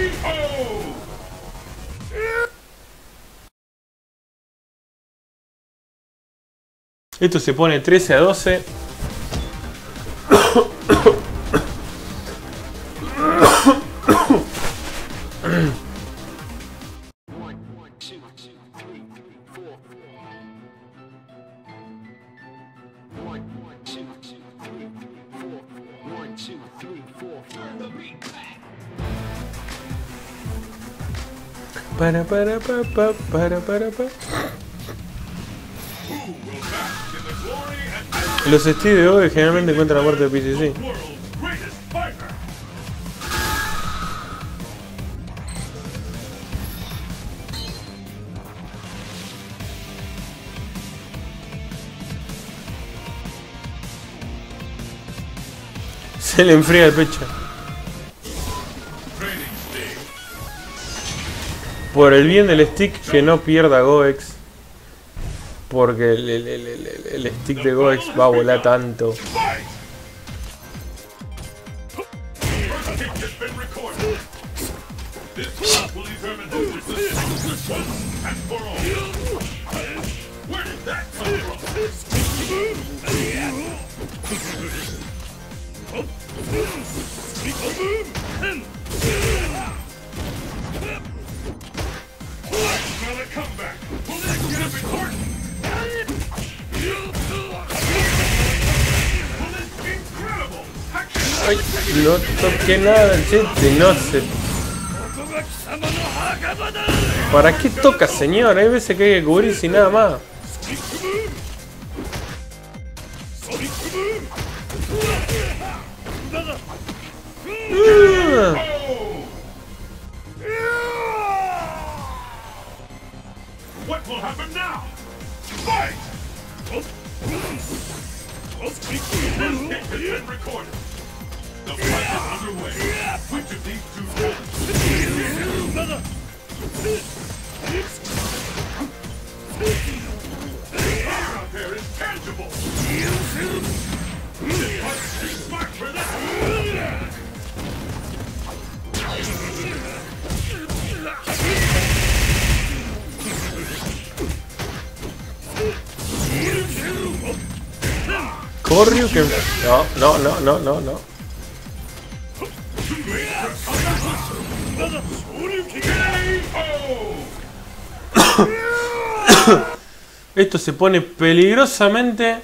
Esto se pone trece a doce. Para para pa pa para para pa. Los Steve de hoy generalmente encuentran la muerte de P C C. World's greatest fighter. Se le enfría el pecho. Por el bien del stick, que no pierda Goex. Porque el, el, el, el, el stick de Goex va a volar tanto. Ay, no toqué nada, gente, no sé. ¿Para qué toca, señor? Hay veces que hay que cubrir sin nada más. Uh. What will happen now? Fight! First hit has been recorded. The fight is underway. Which of these two talents? The power out there is tangible. This fight is too smart for that. Corryu que... No, no, no, no, no, no. Esto se pone peligrosamente...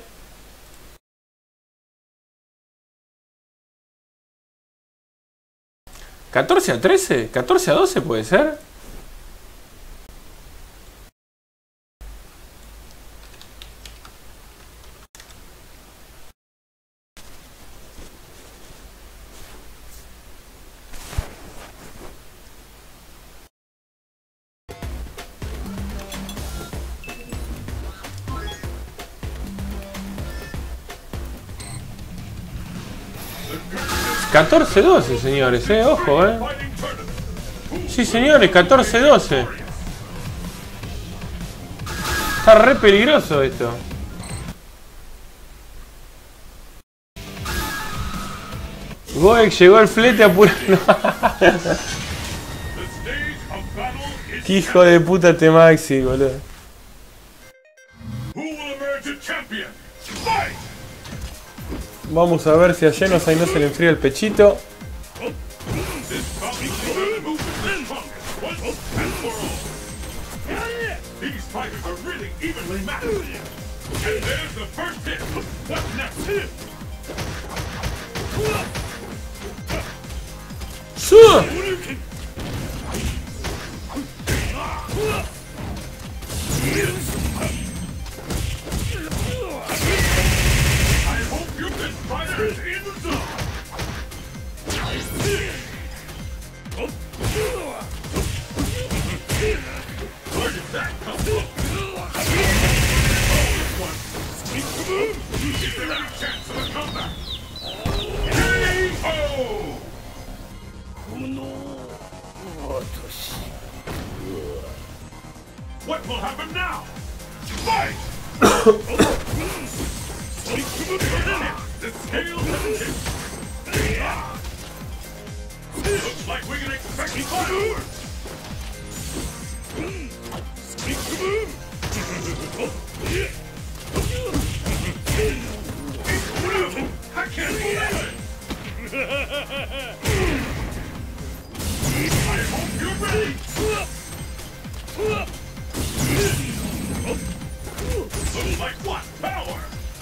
¿catorce a trece? ¿catorce a doce puede ser? catorce doce, señores, eh, ojo, eh. Sí, señores, catorce doce. Está re peligroso esto. Goex llegó al flete apurando. Qué hijo de puta te Maxi, boludo. Vamos a ver si a Genosai no se le enfría el pechito. ¡Su! What will happen now? Fight! The scale has tipped. Looks like we can expect fireworks. I can't believe it! I hope you're ready! Looks like what? Power!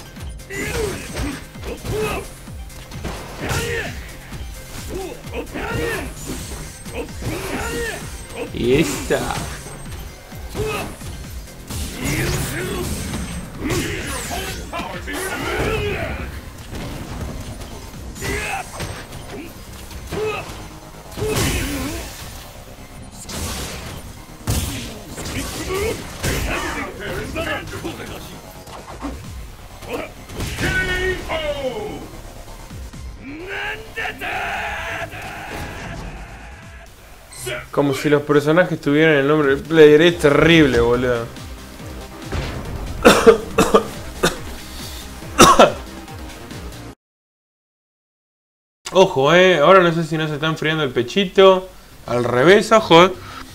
Y esta. Como si los personajes tuvieran el nombre del player. Es terrible, boludo. Ojo, eh. Ahora no sé si no se está enfriando el pechito. Al revés, ojo.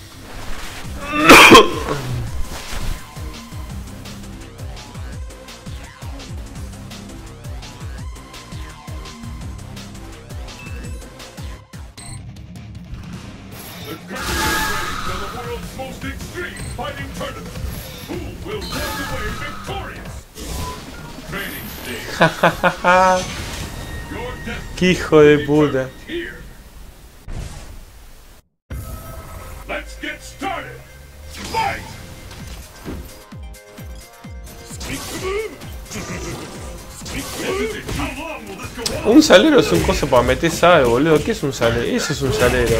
Qué hijo de puta. Un salero es un coso para meter sal, boludo. ¿Qué es un salero? Eso es un salero.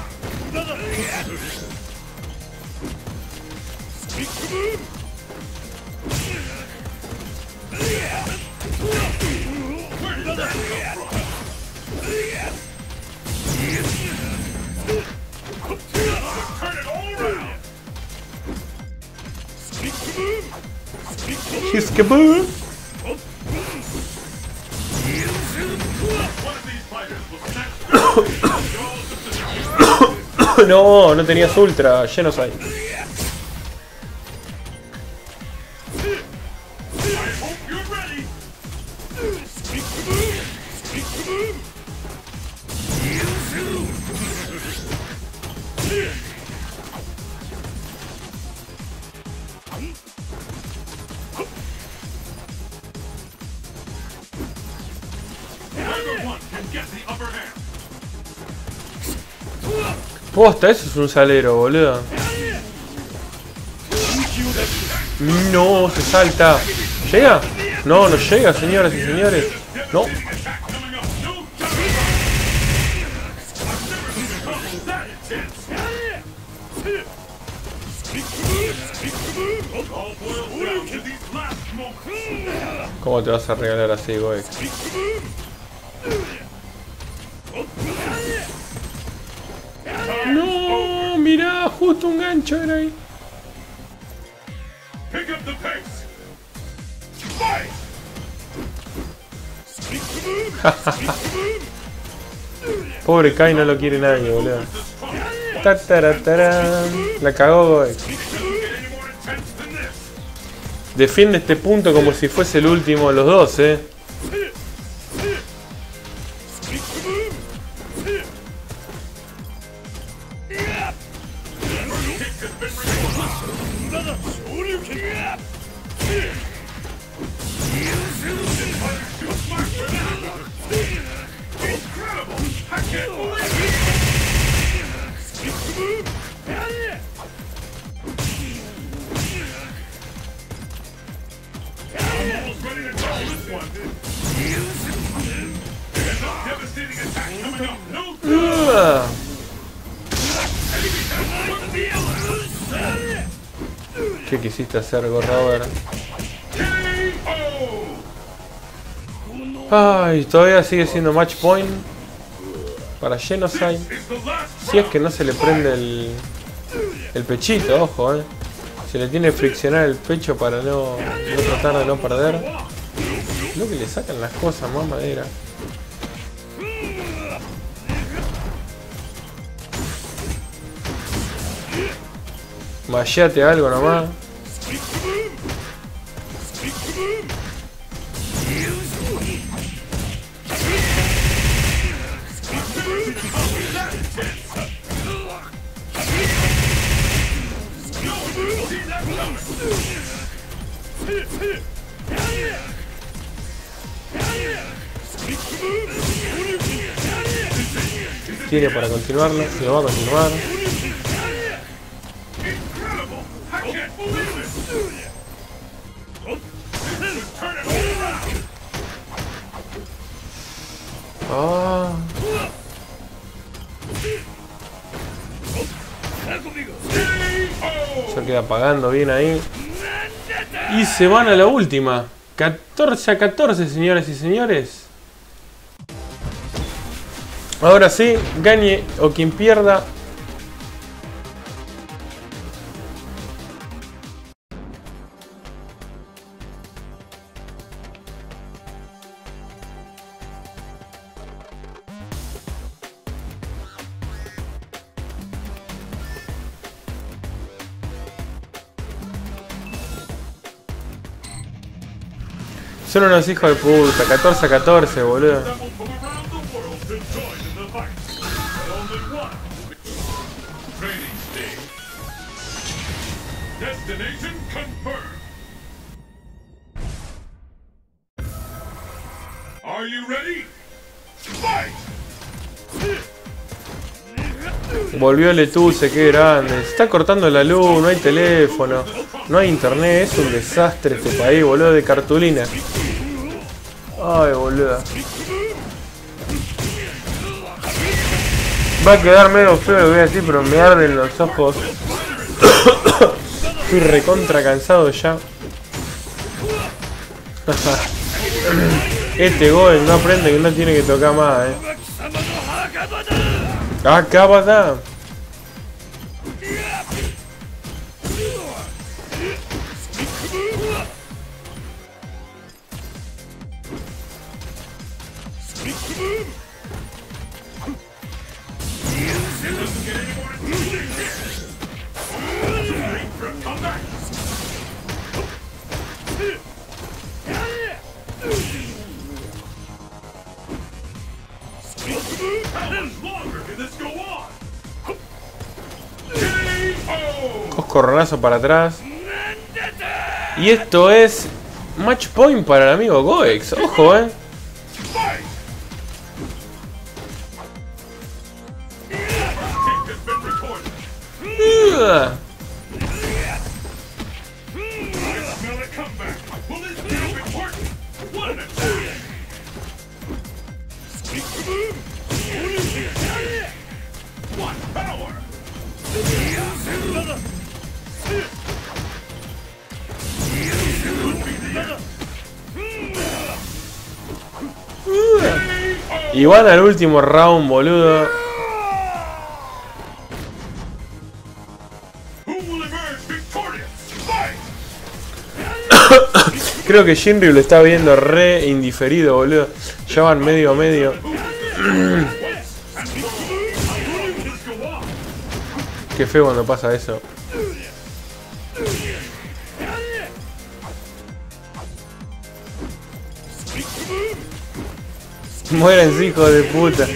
Kiss-kaboo. No, no tenías ultra, Genocide. Posta, eso es un salero, boludo. No, se salta. ¿Llega? No, no llega, señoras y señores. No. ¿Cómo te vas a regalar así, güey? No, mirá, justo un gancho era ahí. Pobre Kai, no lo quiere nadie, boludo. La cagó, güey. Defiende este punto como si fuese el último de los dos, eh. Uh. ¿Qué quisiste hacer, Gorrover? Ay, todavía sigue siendo match point para Genocide. Si es que no se le prende el, el pechito, ojo, eh. Se le tiene que friccionar el pecho para no, no tratar de no perder. Lo que le sacan las cosas, más madera. Mayate algo nomás. Tiene para continuarlo, se lo va a continuar. Ah. Se queda pagando bien ahí. Y se van a la última. catorce a catorce, señoras y señores. Ahora sí, gane o quien pierda. Son unos hijos de puta, catorce a catorce, boludo. Volvió Letuse, qué grande. Se está cortando la luz, no hay teléfono, no hay internet, es un desastre este país, boludo, de cartulina. Ay, boludo. Va a quedar medio feo, lo voy a decir, pero me arden los ojos. Estoy recontra cansado ya. Este Goen no aprende que no tiene que tocar más, eh. Acabada. Coscorronazo para atrás. Y esto es match point para el amigo Goex. Ojo, eh. Uh. Y van al último round, boludo. Creo que Shinryu lo está viendo re indiferido, boludo. Ya van medio a medio. Qué feo cuando pasa eso. Muérense, hijo de puta.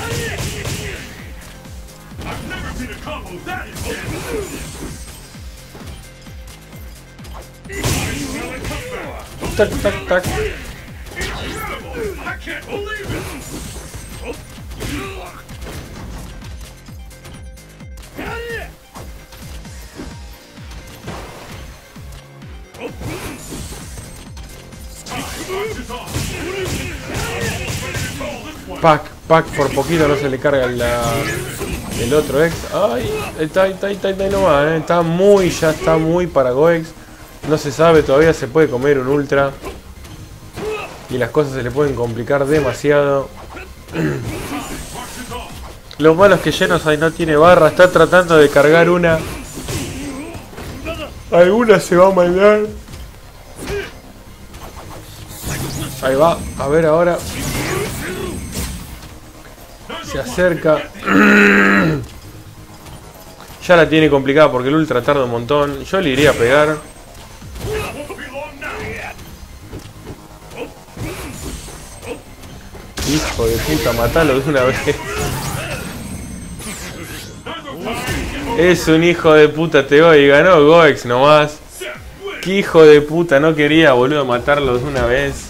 Tac, tac, tac. Pac, Pac, por poquito no se le carga la, el otro ex. Ay, está, está, está, está nomás, eh. Está muy, ya está muy para Goex. No se sabe, todavía se puede comer un ultra. Y las cosas se le pueden complicar demasiado. Lo malo es que Genocide no tiene barra, está tratando de cargar una. Alguna se va a mandar. Ahí va, a ver ahora. Se acerca. Ya la tiene complicada porque el ultra tarda un montón. Yo le iría a pegar. Hijo de puta, matalo de una vez. Es un hijo de puta, te voy, y ganó Goex nomás. Qué hijo de puta, no quería, boludo, matarlo de una vez.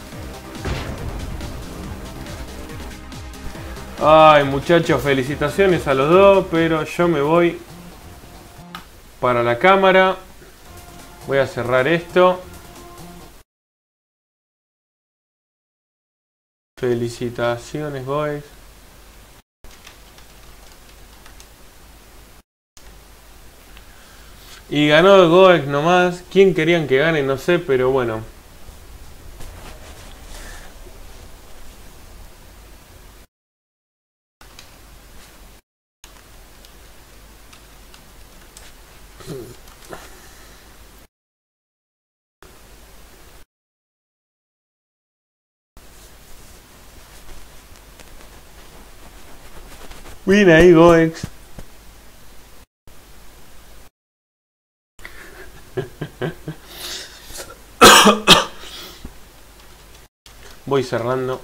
Ay, muchachos, felicitaciones a los dos, pero yo me voy para la cámara. Voy a cerrar esto. Felicitaciones, Goex. Y ganó Goex nomás. ¿Quién querían que gane? No sé, pero bueno. Bien ahí, Goex. Voy cerrando.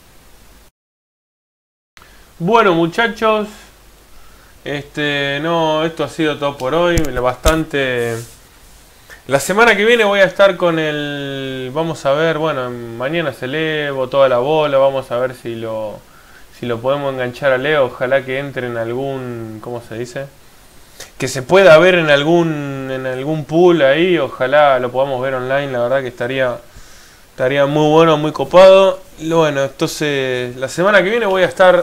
Bueno, muchachos, este, no, esto ha sido todo por hoy. Bastante. La semana que viene voy a estar con el. Vamos a ver, bueno, mañana se elevo toda la bola. Vamos a ver si lo, si lo podemos enganchar a Leo. Ojalá que entre en algún, ¿cómo se dice? Que se pueda ver en algún, en algún pool ahí. Ojalá lo podamos ver online. La verdad que estaría. Estaría muy bueno, muy copado. Y bueno, entonces la semana que viene voy a estar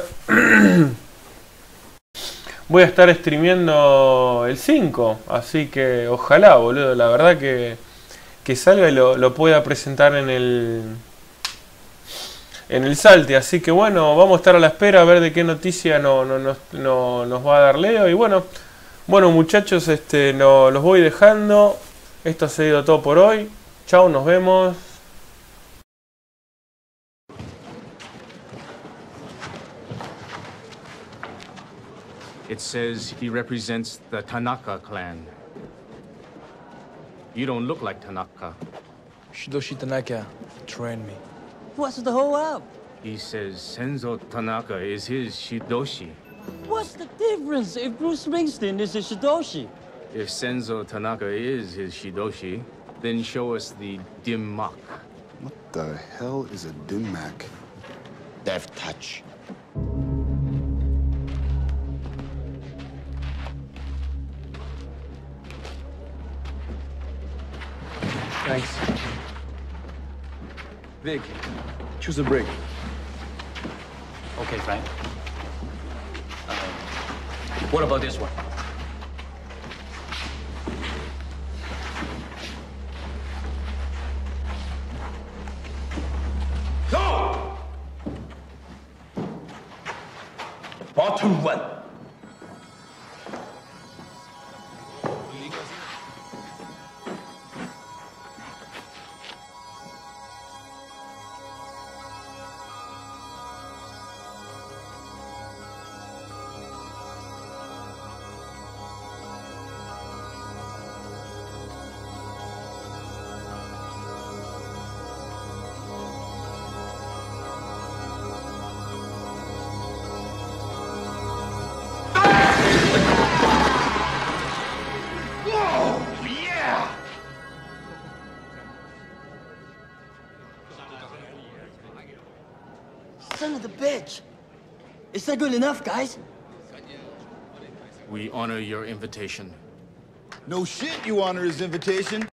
voy a estar streameando el cinco. Así que ojalá, boludo. La verdad que, que salga y lo, lo pueda presentar en el en el Salty. Así que bueno, vamos a estar a la espera a ver de qué noticia no, no, no, no, nos va a dar Leo. Y bueno, bueno muchachos, este, no, los voy dejando. Esto ha sido todo por hoy. Chao, nos vemos. It says he represents the Tanaka clan. You don't look like Tanaka. Shidoshi Tanaka trained me. What's the whole up? He says Senzo Tanaka is his Shidoshi. What's the difference if Bruce Springsteen is a Shidoshi? If Senzo Tanaka is his Shidoshi, then show us the Dimmak. What the hell is a Dimmak? Death touch. Thanks. Vic, choose a break. Okay, Frank. Uh, what about this one? Go! Bottom one. Son of the bitch. Is that good enough, guys? We honor your invitation. No shit, you honor his invitation.